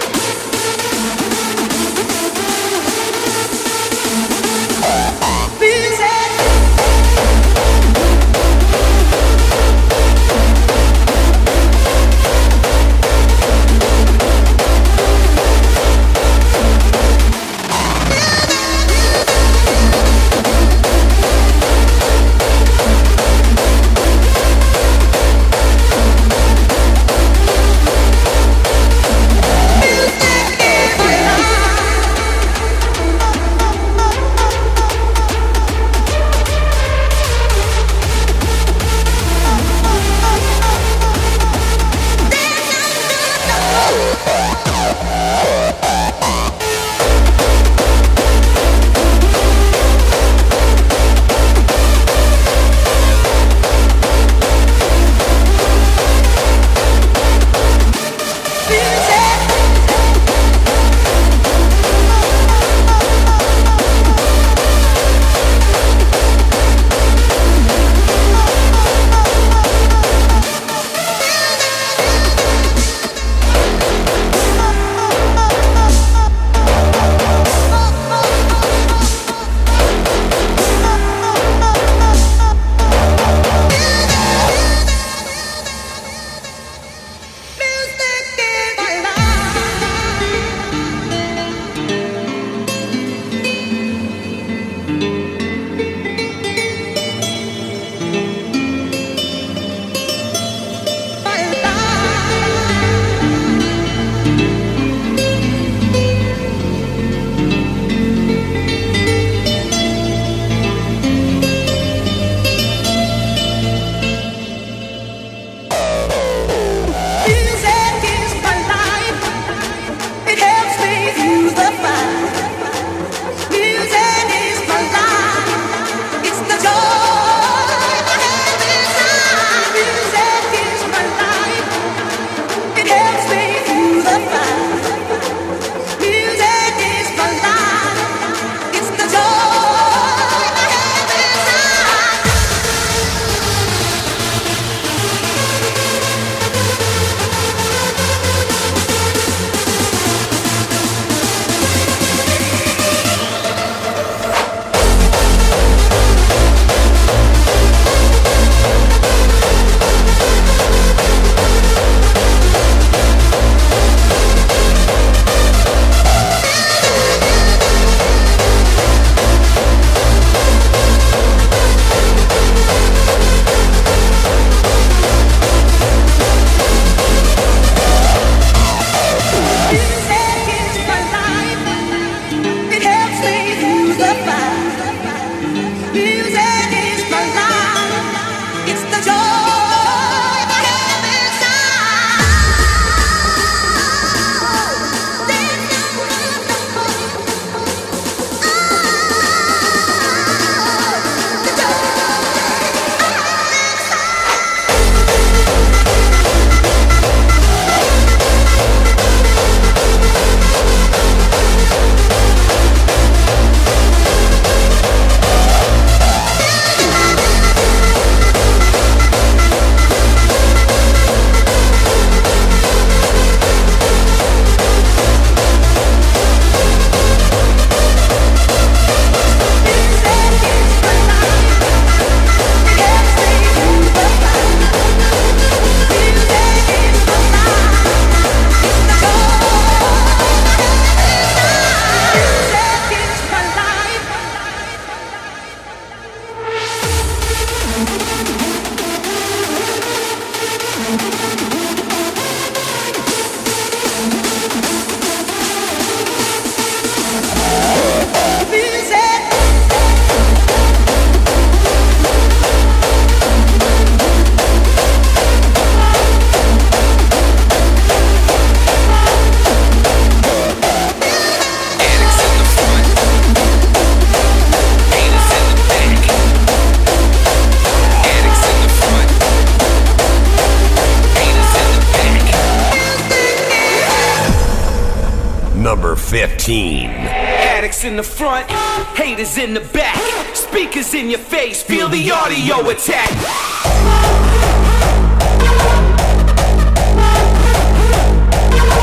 Number fifteen. Addicts in the front, haters in the back, speakers in your face, feel the audio attack.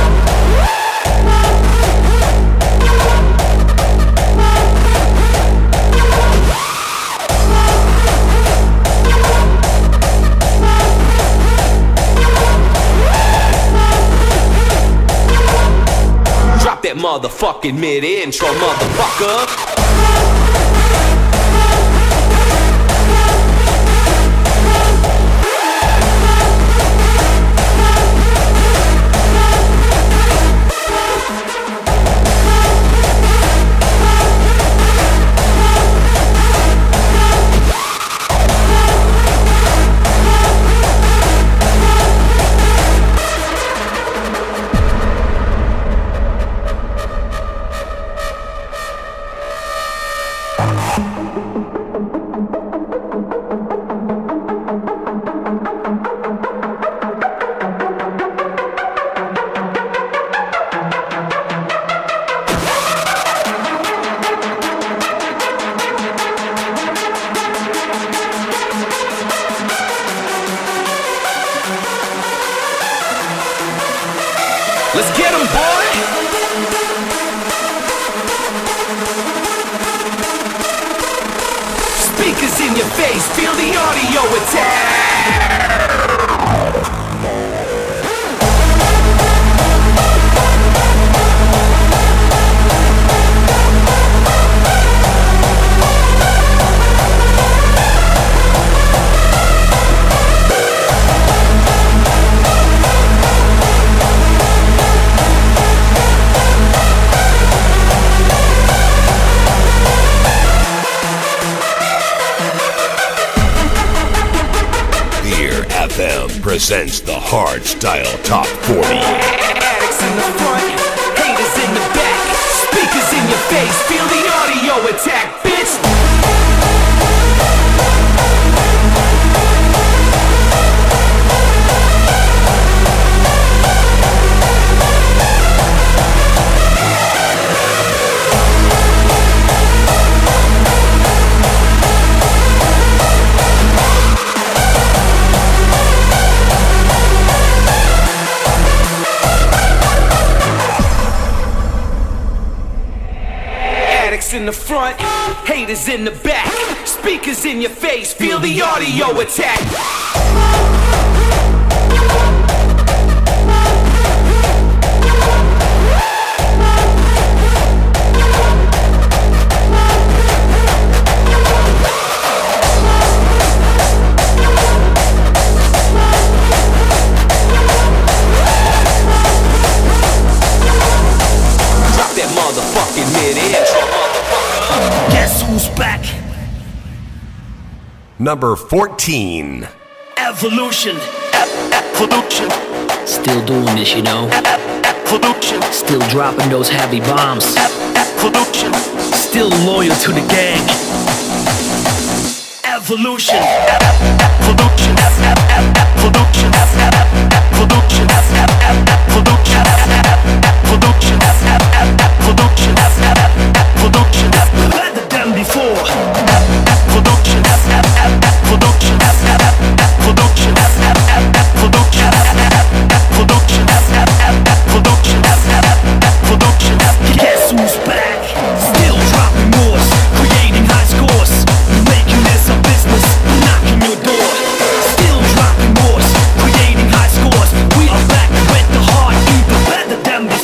that motherfucking mid-intro, motherfucker. Let's get 'em, boy! Speakers in your face, feel the audio attack! F M presents the Hardstyle Top forty. Addicts in the front, haters in the back, speakers in your face, feel the audio attack, bitch! In the front, haters in the back, speakers in your face, feel the audio attack. Drop that motherfucking mid-intro. Guess who's back? Number fourteen. Evolution. Evolution. Still doing this, you know. Evolution. Still dropping those heavy bombs. Evolution. Still loyal to the gang. Evolution. Evolution. Evolution. Evolution. Evolution. Evolution. Evolution. Evolution. Better than before. Evolution. Evolution. Evolution. Evolution. Evolution. Evolution. Guess who's back? Still dropping moors, creating high scores, making this a business, knocking your door. Still dropping moors, creating high scores. We are back with the heart, even better than before.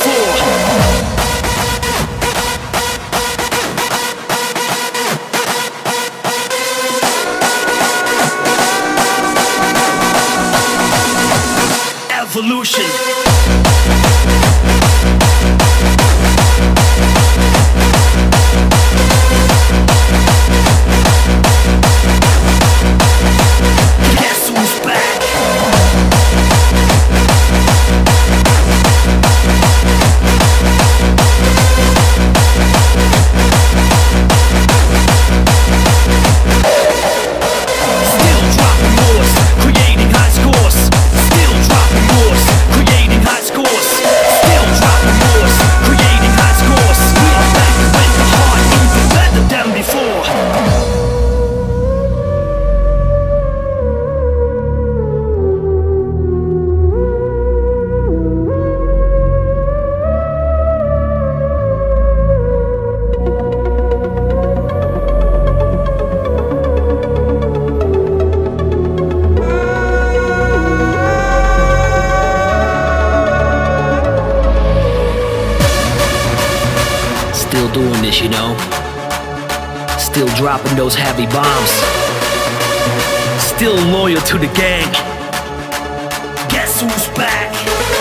Still doing this, you know. Still dropping those heavy bombs. Still loyal to the gang. Guess who's back?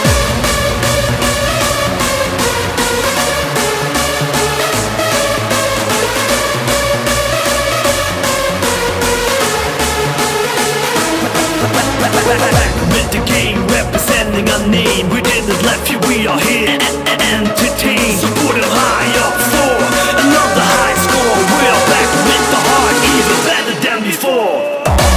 With the game representing our name, we didn't left you, we are here entertained. So put them high up for another high score. We're back with the heart, even better than before.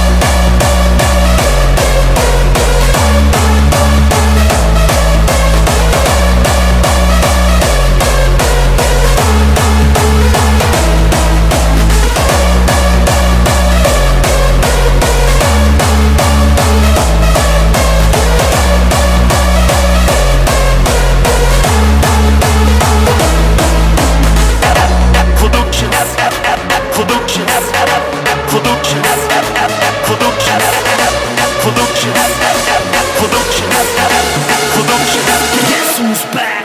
Guess who's back?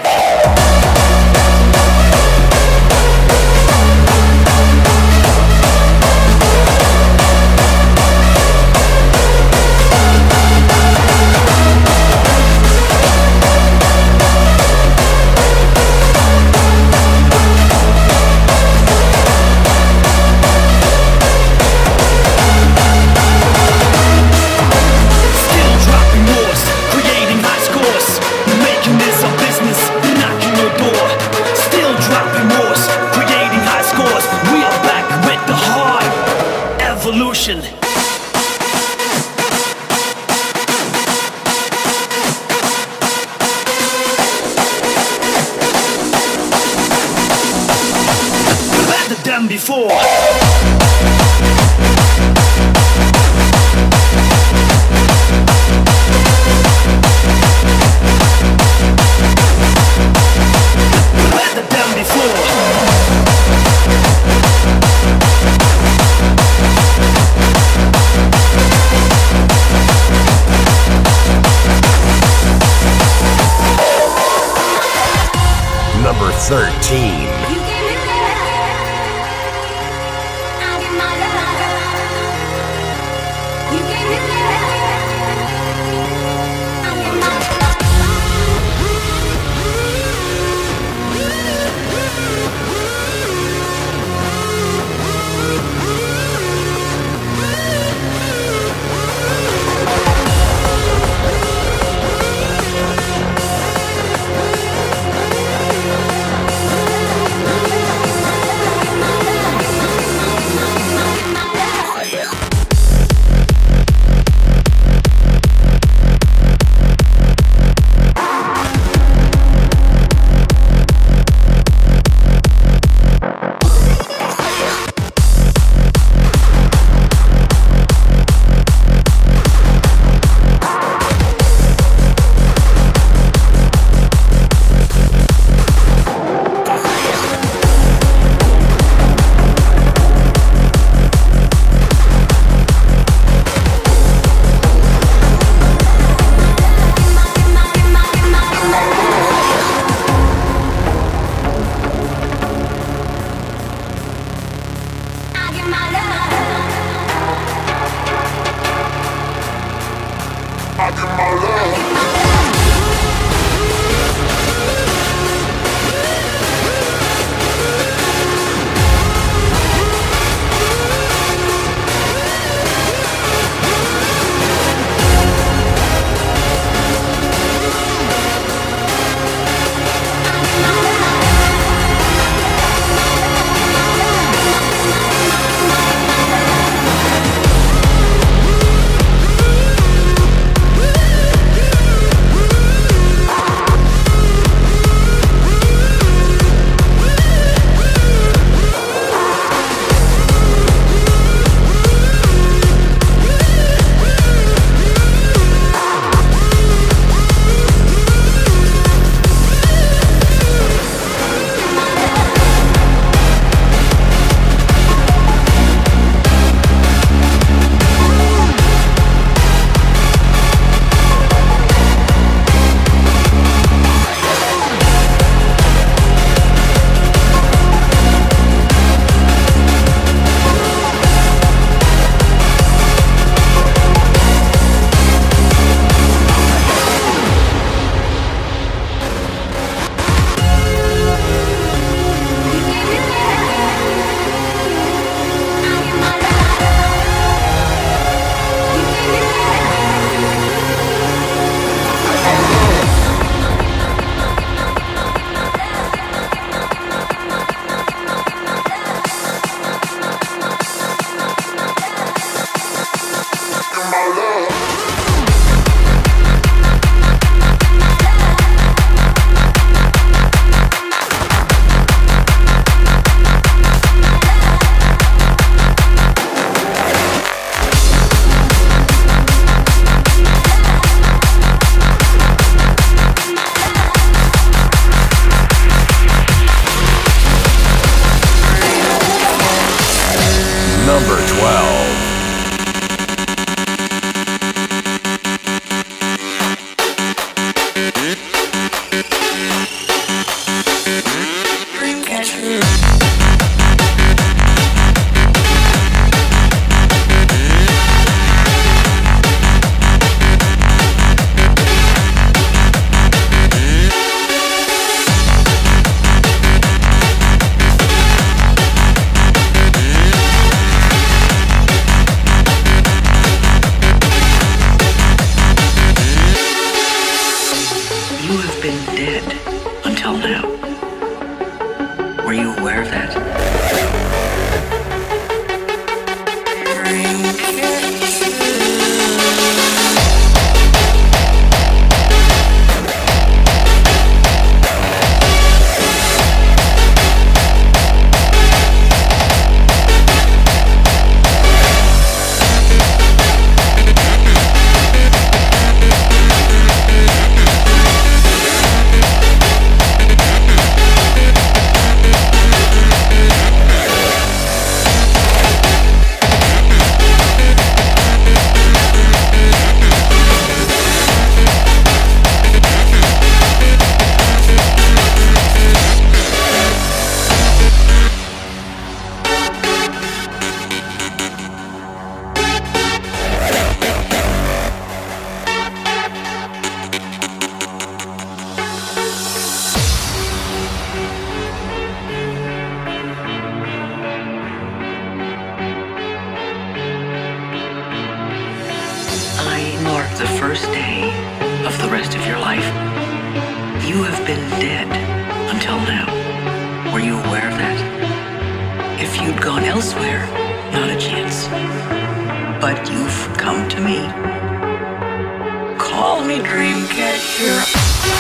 Evolution. Better than before. Number thirteen. We'll be right back. until now. Were you aware of that? The first day of the rest of your life. You have been dead until now. Were you aware of that? If you'd gone elsewhere, not a chance. But you've come to me. Call me Dreamcatcher.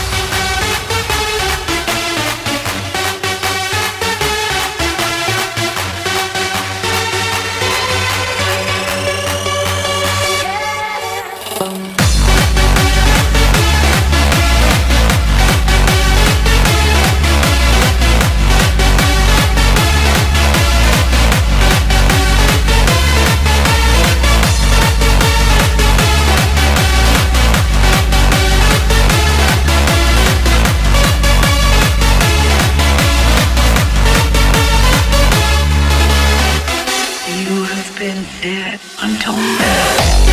Dead until now.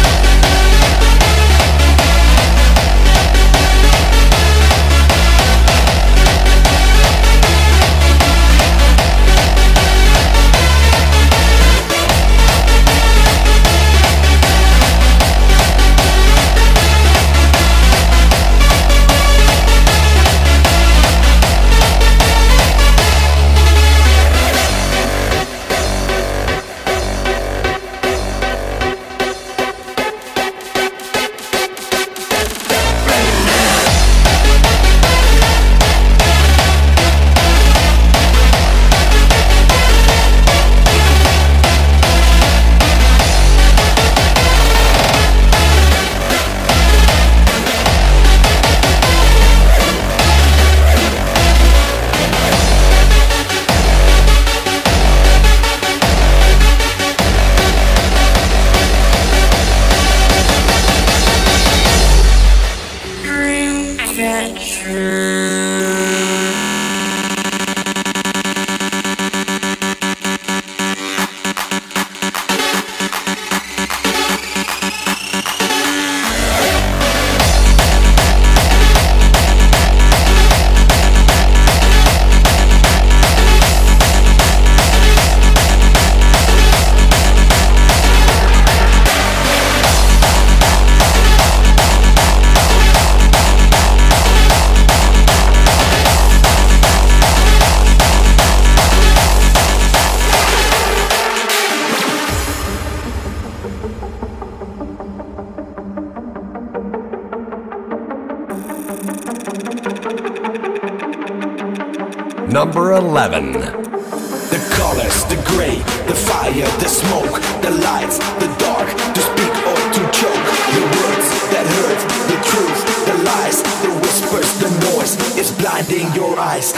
Number eleven. The colors, the gray, the fire, the smoke, the lights, the dark, to speak or to choke. The words that hurt, the truth, the lies, the whispers, the noise is blinding your eyes.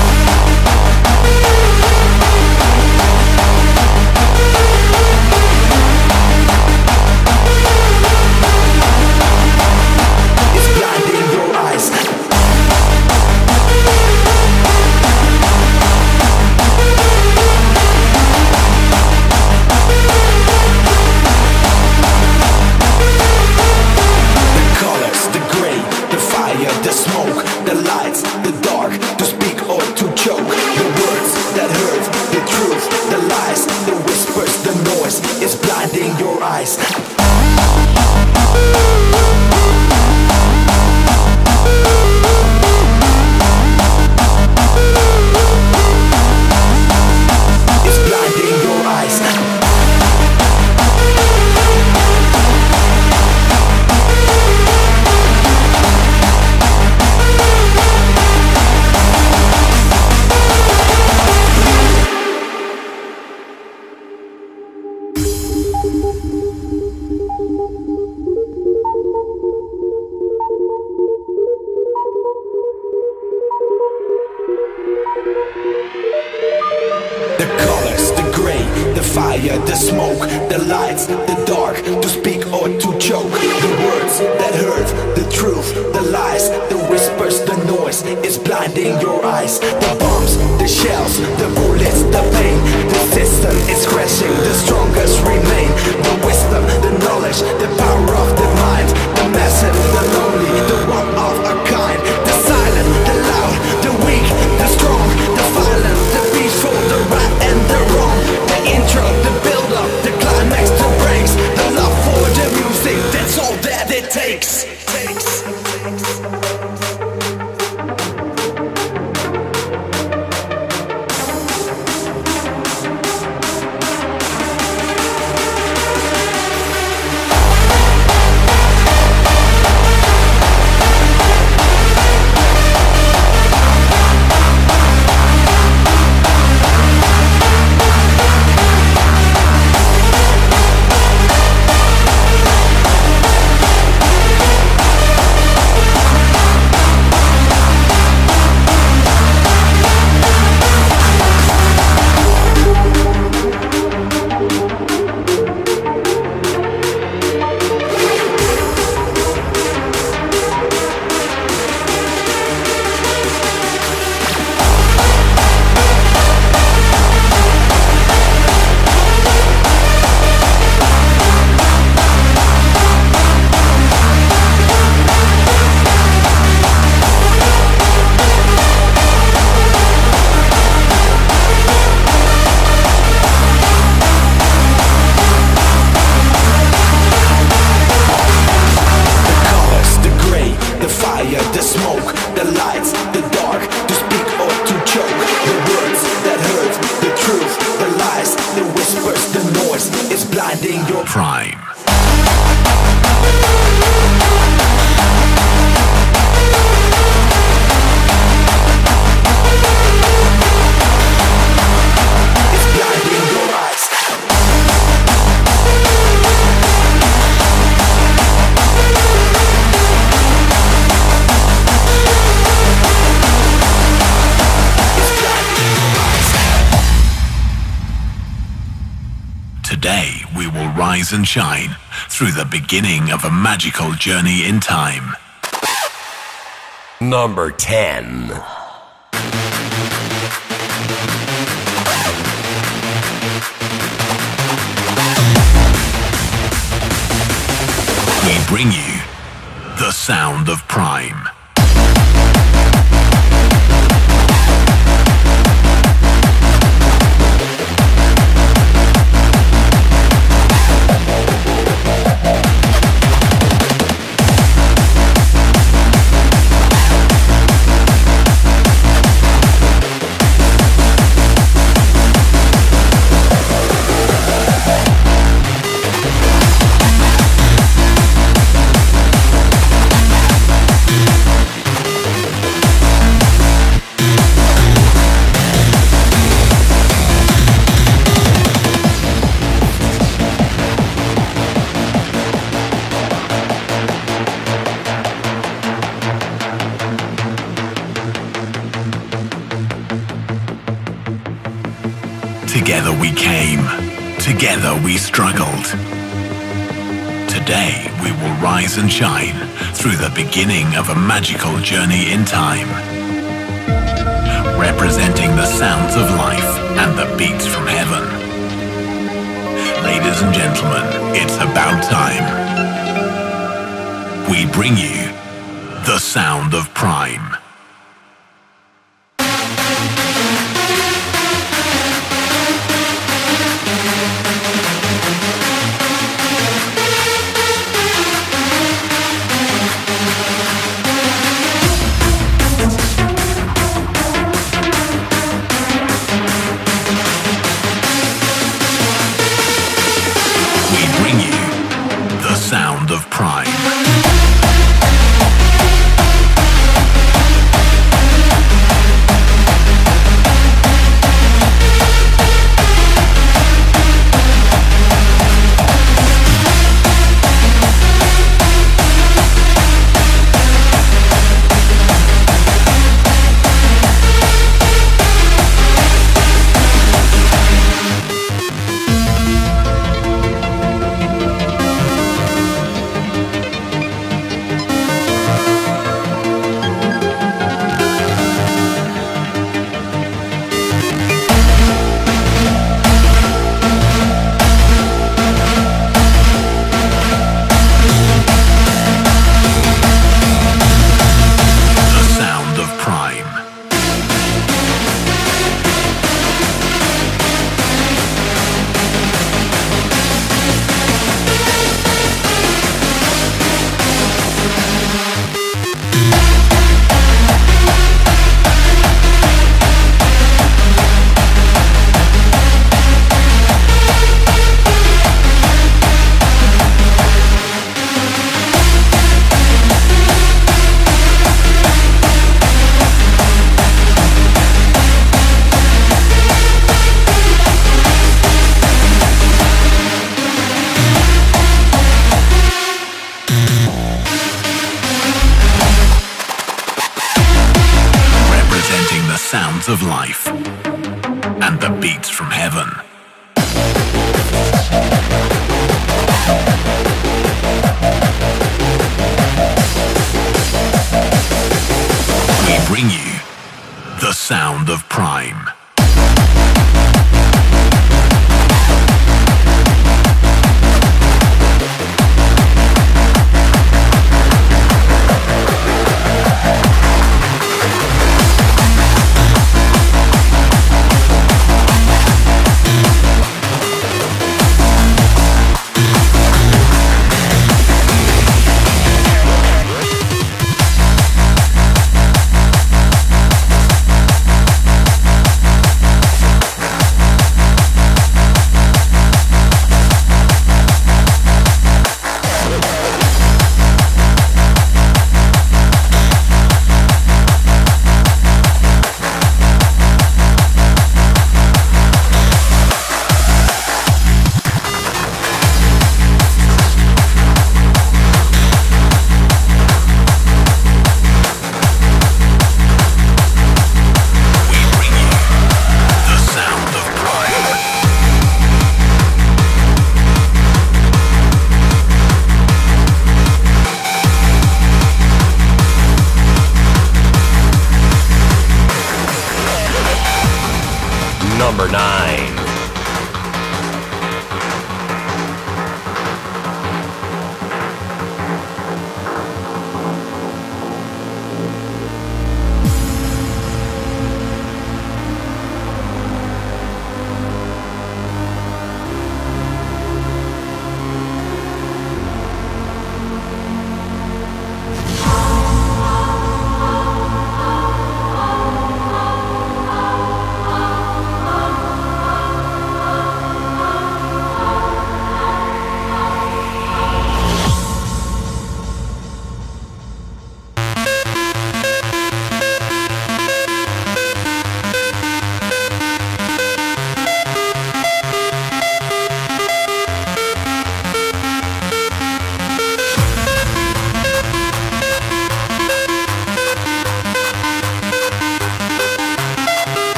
It's blinding your eyes. The smoke, the lights, the dark, to speak or to choke. The words that hurt, the truth, the lies, the whispers, the noise is blinding your eyes. fire, the smoke, the lights, the dark, to speak or to choke. The words that hurt, the truth, the lies, the whispers, the noise is blinding your eyes. The bombs, the shells, the bullets, the pain. The system is crashing, the strongest remain. The wisdom, the knowledge, the power of the mind. The massive, the lonely, the one of a kind. The silent, the loud, the weak, the strong, the violent, the peaceful, the right and the wrong. The intro, the build up, the climax, the breaks. The love for the music, that's all that it takes. takes. And shine through the beginning of a magical journey in time. Number ten. We bring you the sound of Prime. Together we came, together we struggled. Today we will rise and shine through the beginning of a magical journey in time. Representing the sounds of life and the beats from heaven. Ladies and gentlemen, it's about time. We bring you the sound of Prime. Sound of Prime. life and the beats from heaven. We bring you the sound of Prime. Number nine.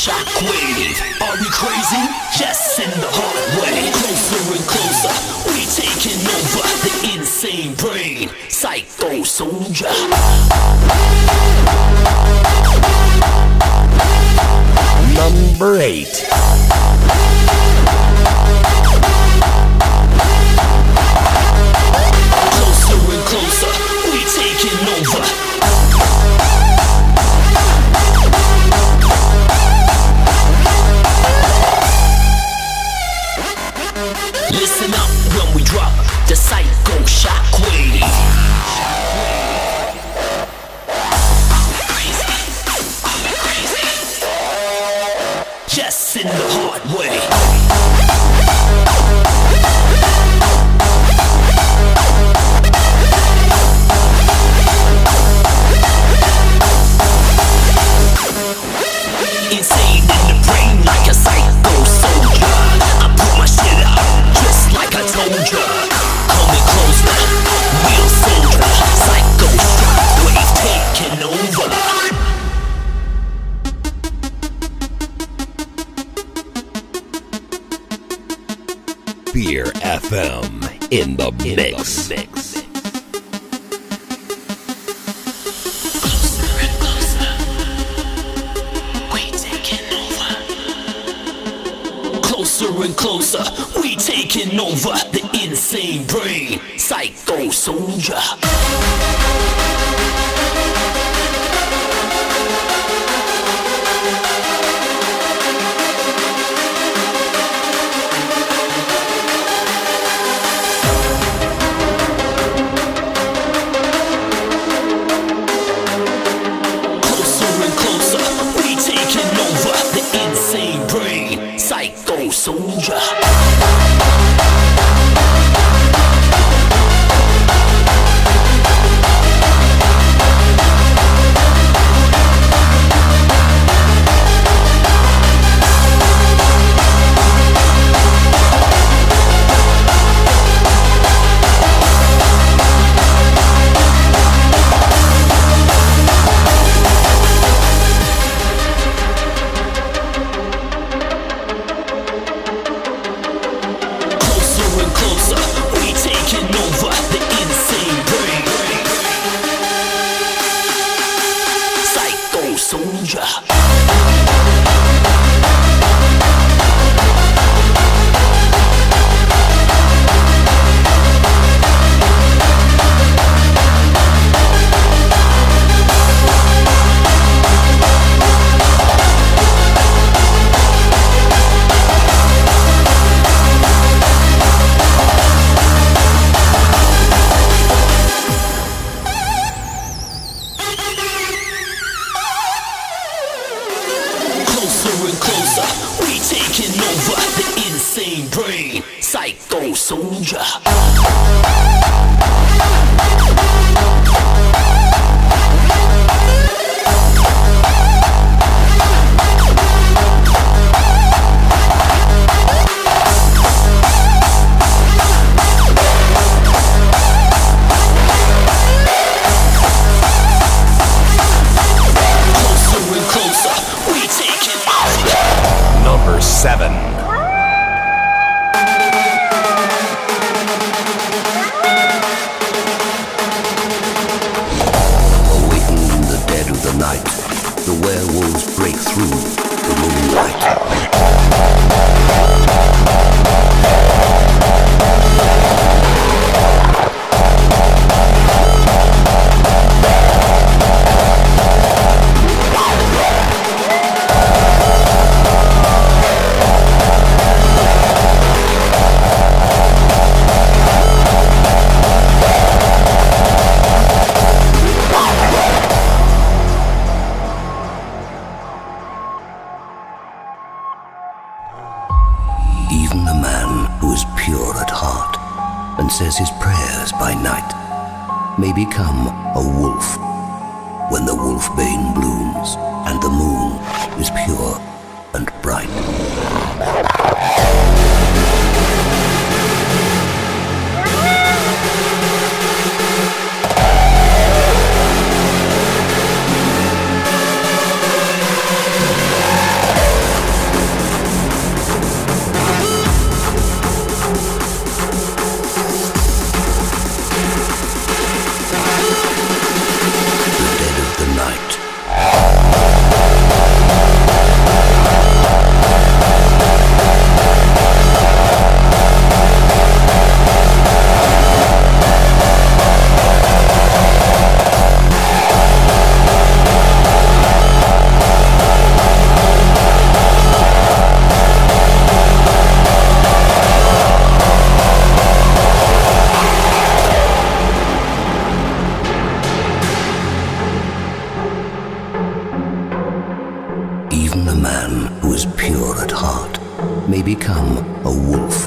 shockwave. Are we crazy? Yes, in the hard way. Closer and closer, we taking over the insane brain. Psycho soldier. Number eight. Closer and closer, we taking over. Listen up when we drop the psycho shockwave. Yes, in the hard way. Insane in the brain like a psycho soldier. I put my shit out just like I told ya. Coming closer, real soldier. Psycho shockwave taking over. Fear F M in the mix. In the mix. Closer and closer, we taking over the insane brain. Psycho soldier. Psycho soldier. Psycho soldier. Number seven. Night, the werewolves break through the moonlight. Even the man who is pure at heart and says his prayers by night may become a wolf when the wolfbane blooms and the moon is pure and bright. man who is pure at heart may become a wolf.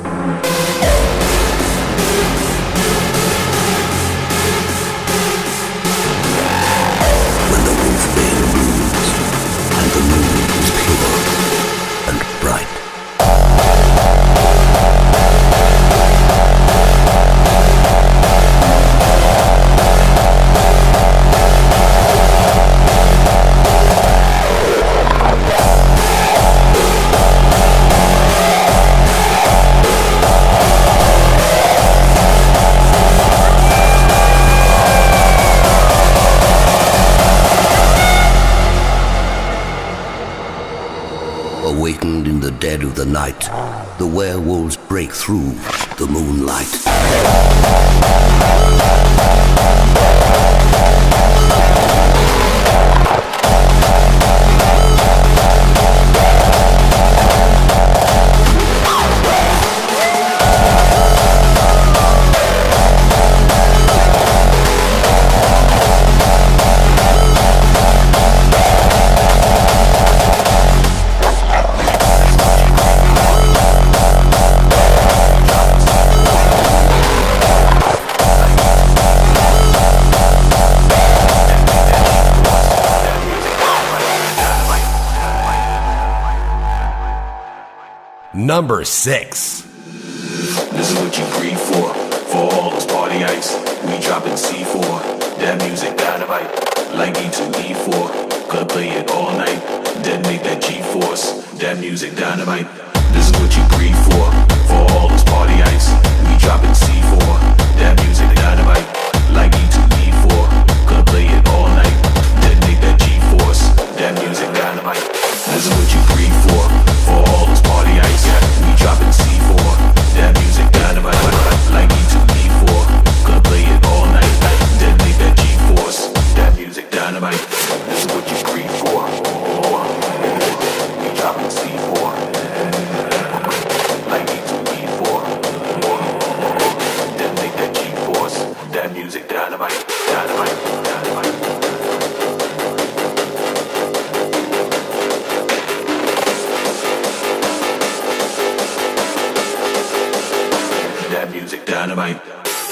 When the wolfbane blooms and the moon is pure and bright. Awakened in the dead of the night, the werewolves break through the moonlight. Number six. This is what you breathe for, for all those party ice. We dropping C four, that music dynamite. Like E two E four, could play it all night. Detonate that G-force, that music dynamite. This is what you breathe for, for all those party ice. We dropping C four, that music dynamite. Like E two E four, could play it all night. Detonate that G-force, that music dynamite. This is what you breathe for, for all those party ice. We dropping C four, that music dynamite. Like E two E four, could play it all night. Detonate that G-force, that music dynamite. This is what you breathe for. We dropping C four, like E two E four. Detonate that G-force, that music dynamite, dynamite, dynamite. Music dynamite.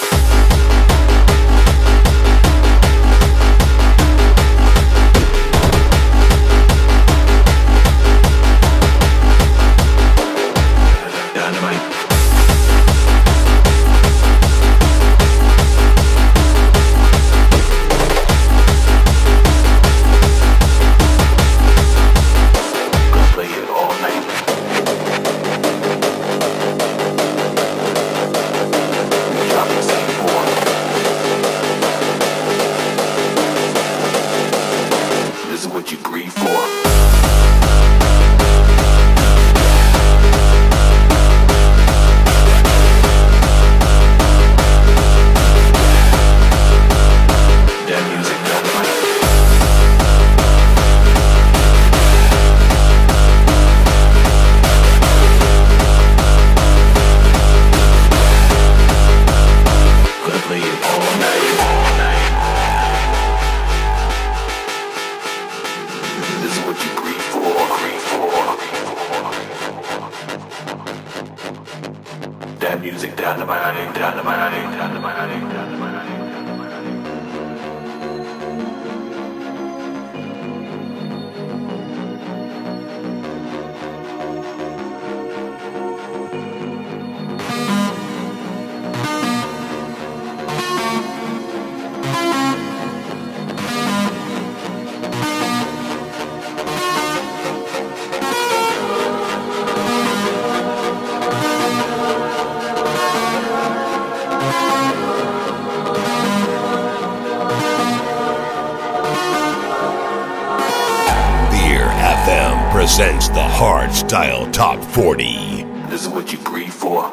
Presents the Hardstyle Top forty. This is what you breathe for.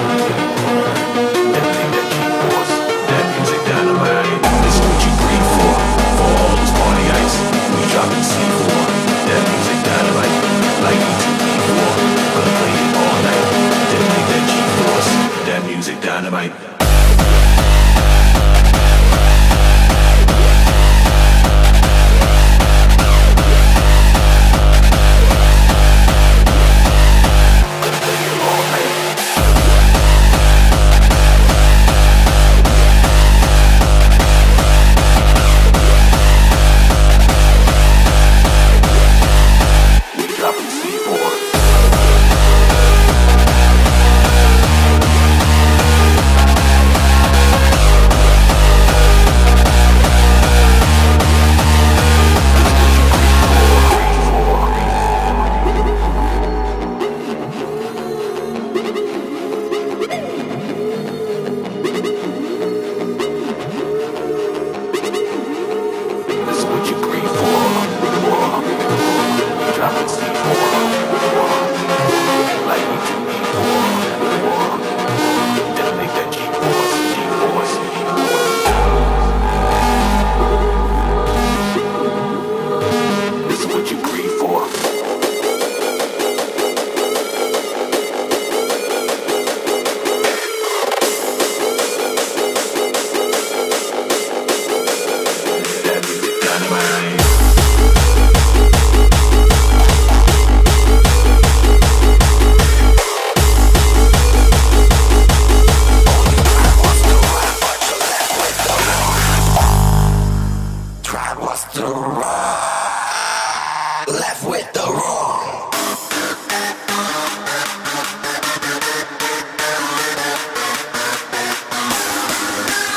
That music dynamite. This is what you breathe for.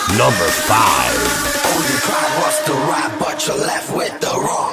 Number five. All you tried was the right, but you left with the wrong.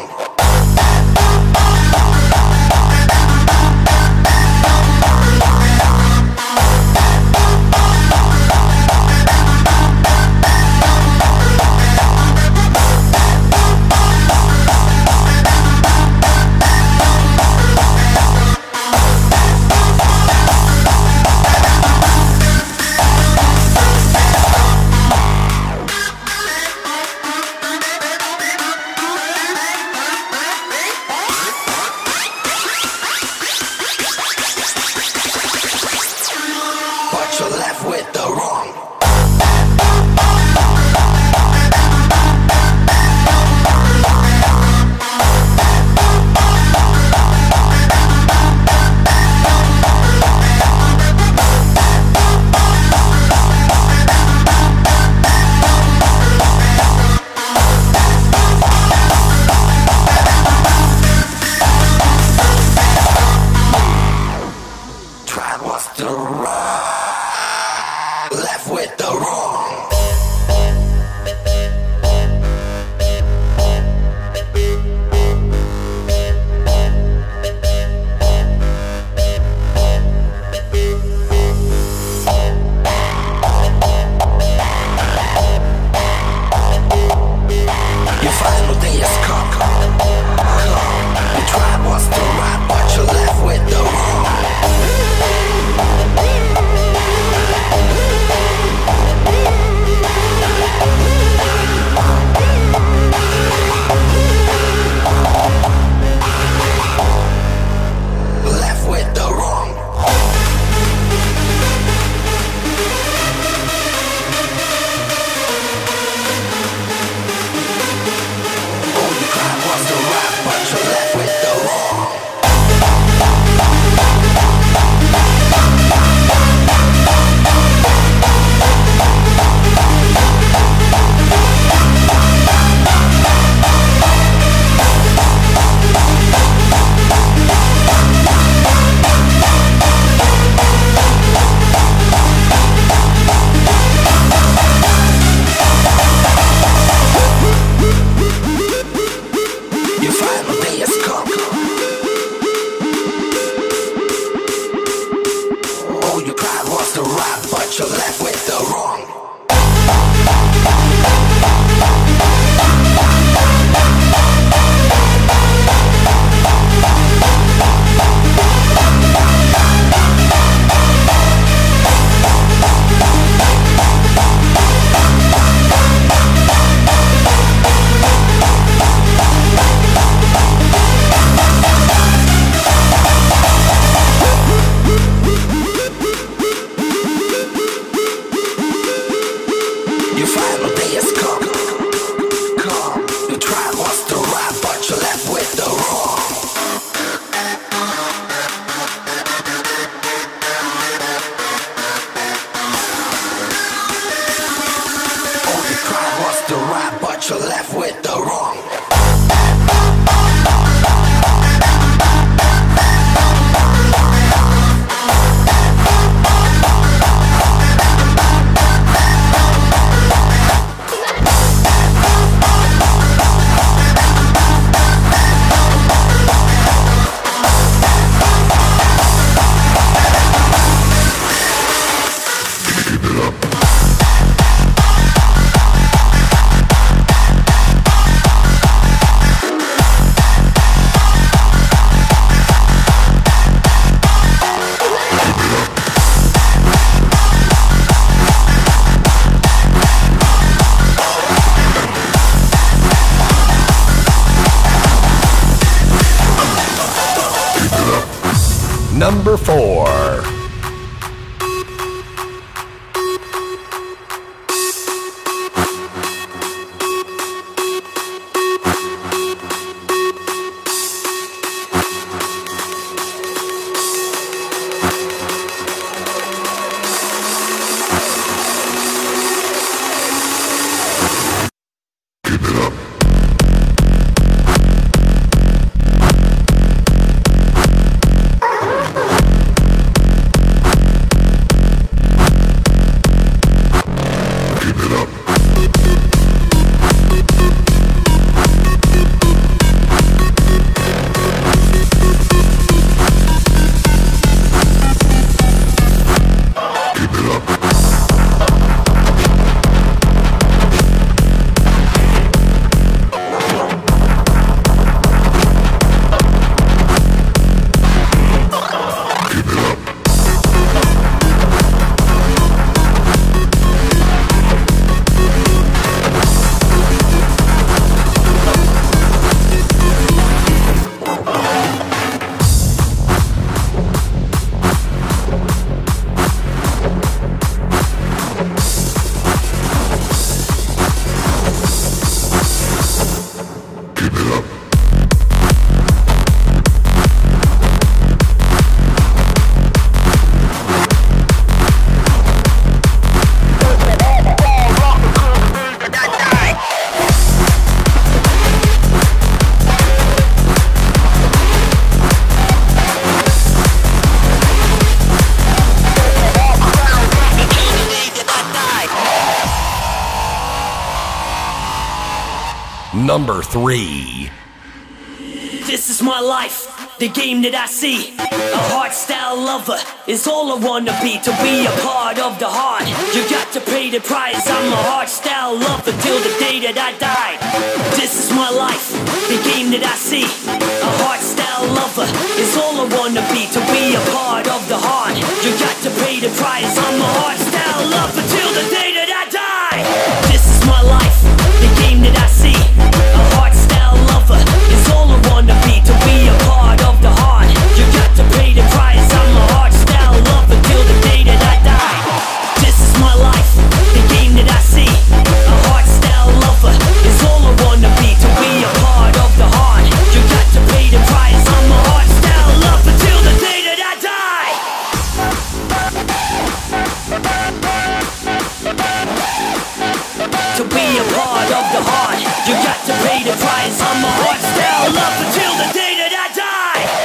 Number four. Number three. This is my life, the game that I see. A hardstyle lover is all I wanna be. To be a part of the heart, you got to pay the price. I'm a hardstyle lover till the day that I die. This is my life, the game that I see. A hardstyle lover is all I wanna be. To be a part of the heart, you got to pay the price. I'm a hardstyle lover till the day that I die. This is my life, the game that I see. A hardstyle lover is all I wanna be. To be a part of the heart, you got to pay the price. I'm a hardstyle lover till the day that I die. This is my life, the game that I see. A hardstyle lover is all I wanna be. To be a part of the heart, you got to pay the price. I'm a hardstyle lover till the day that I die. To be a part of the heart, you got to pay the price. I'm a hardstyle lover till the day that I die.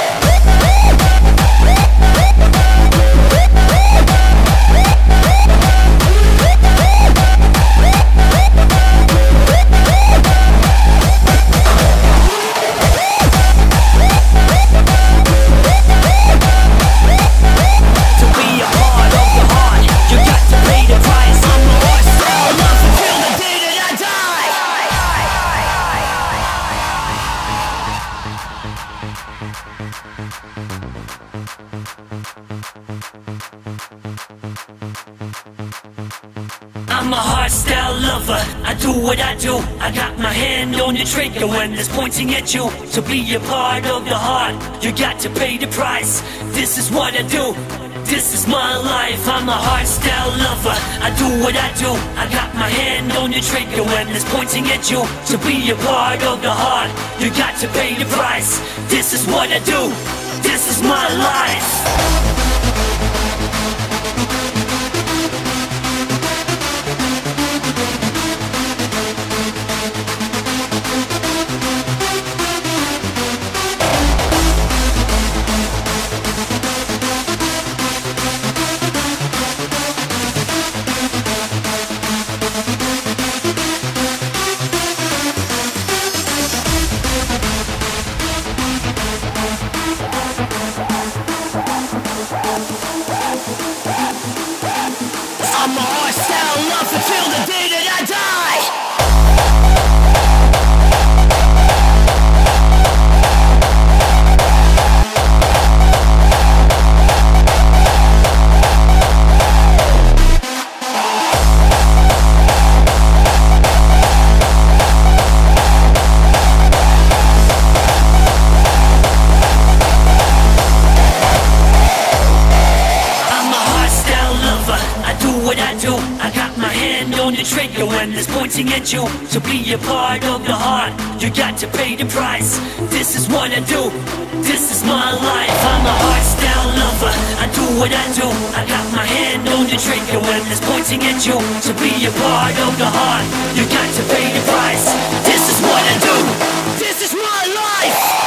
To be a part of the heart, you got to pay the price. I'm a hardstyle lover till the day that I die. I'm a hardstyle lover, I do what I do. I got my hand on the trigger when it's pointing at you. To be a part of the heart, you got to pay the price. This is what I do, this is my life. I'm a hardstyle lover, I do what I do. I got my hand on the trigger when it's pointing at you. To be a part of the heart, you got to pay the price. This is what I do, this is my life. I'm a hardstyle lover till the day that I die. Trigger when it's pointing at you. To be a part of the heart, you got to pay the price. This is what I do, this is my life. I'm a hardstyle lover, I do what I do. I got my hand on the trigger when it's pointing at you. To be a part of the heart, you got to pay the price. This is what I do, this is my life.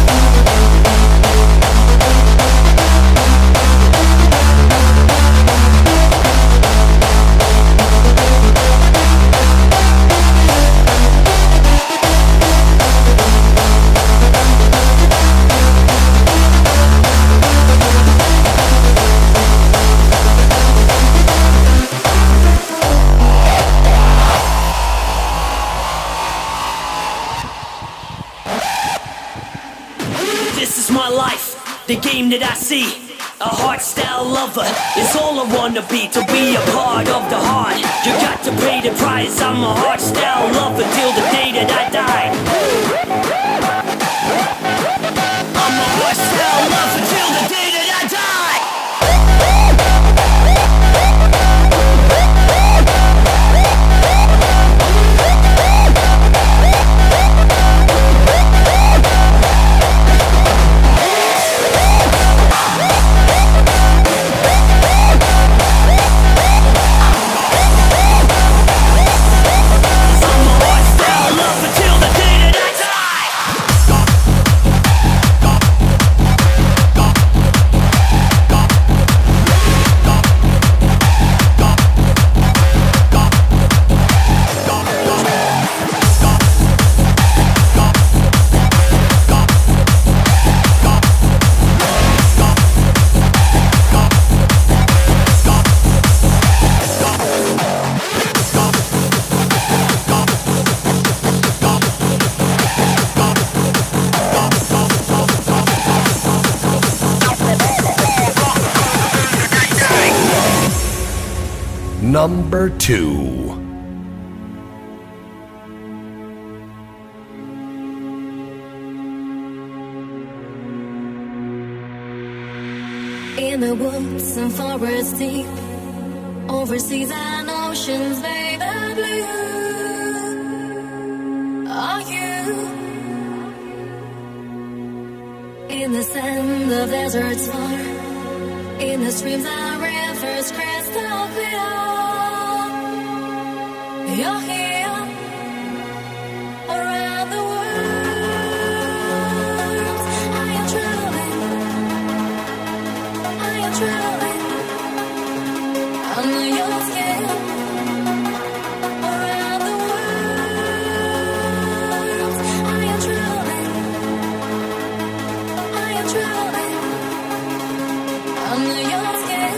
This is my life, the game that I see. A hardstyle lover is all I wanna be. To be a part of the heart, you got to pay the price. I'm a hardstyle lover till the day that I die. I'm a hardstyle lover till the day that I die. number two. In the woods and forests deep, over seas and oceans, baby blue, are you? In the sand of deserts far, in the streams and rivers crystal clear, you're here around the world. I am traveling, I am traveling under your skin. Around the world, I am traveling, I am traveling under your skin.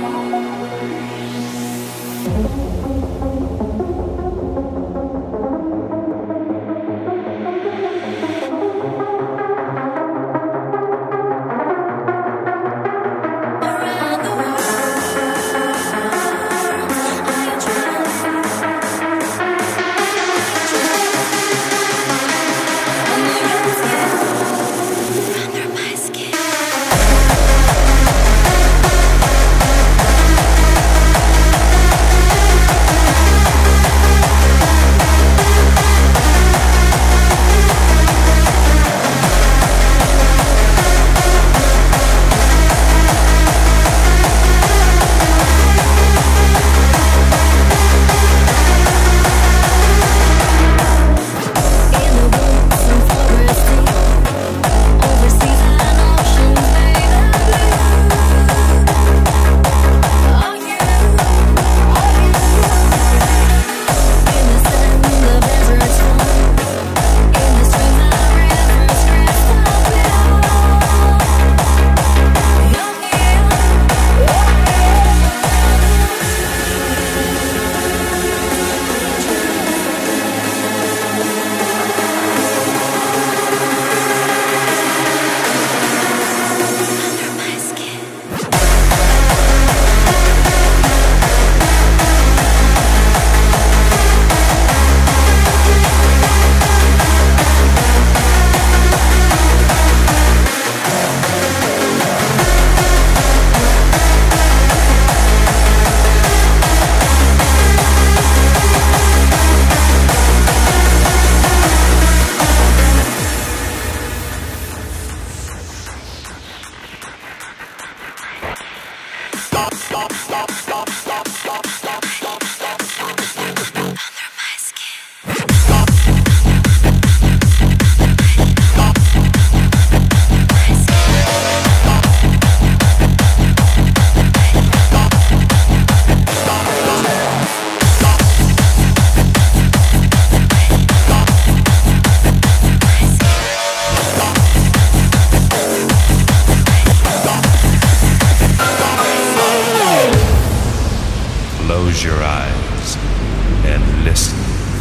Close your eyes and listen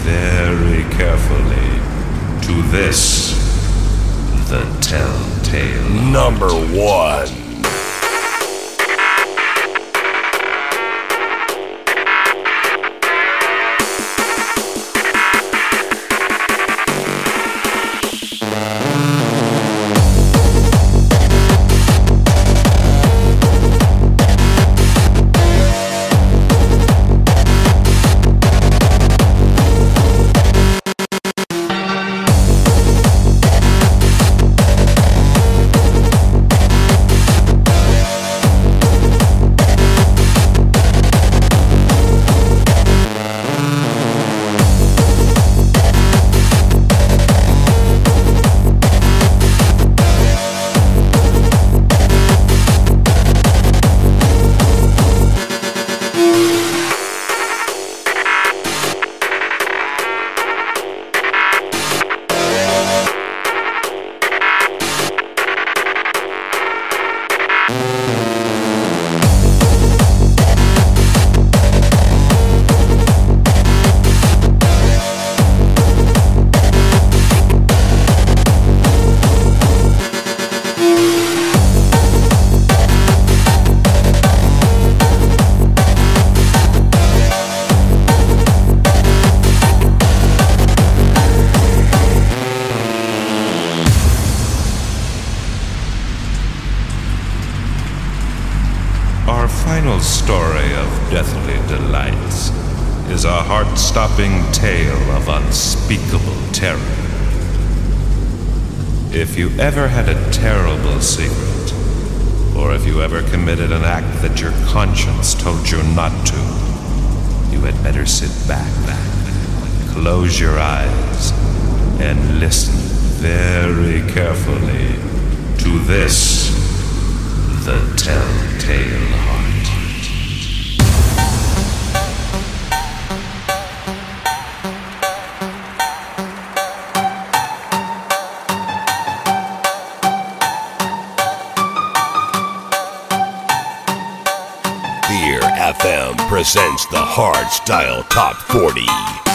very carefully to this, the Telltale number one. is a heart-stopping tale of unspeakable terror. If you ever had a terrible secret, or if you ever committed an act that your conscience told you not to, you had better sit back, back, close your eyes, and listen very carefully to this, the Telltale Heart. Fear F M presents the Hardstyle Top forty.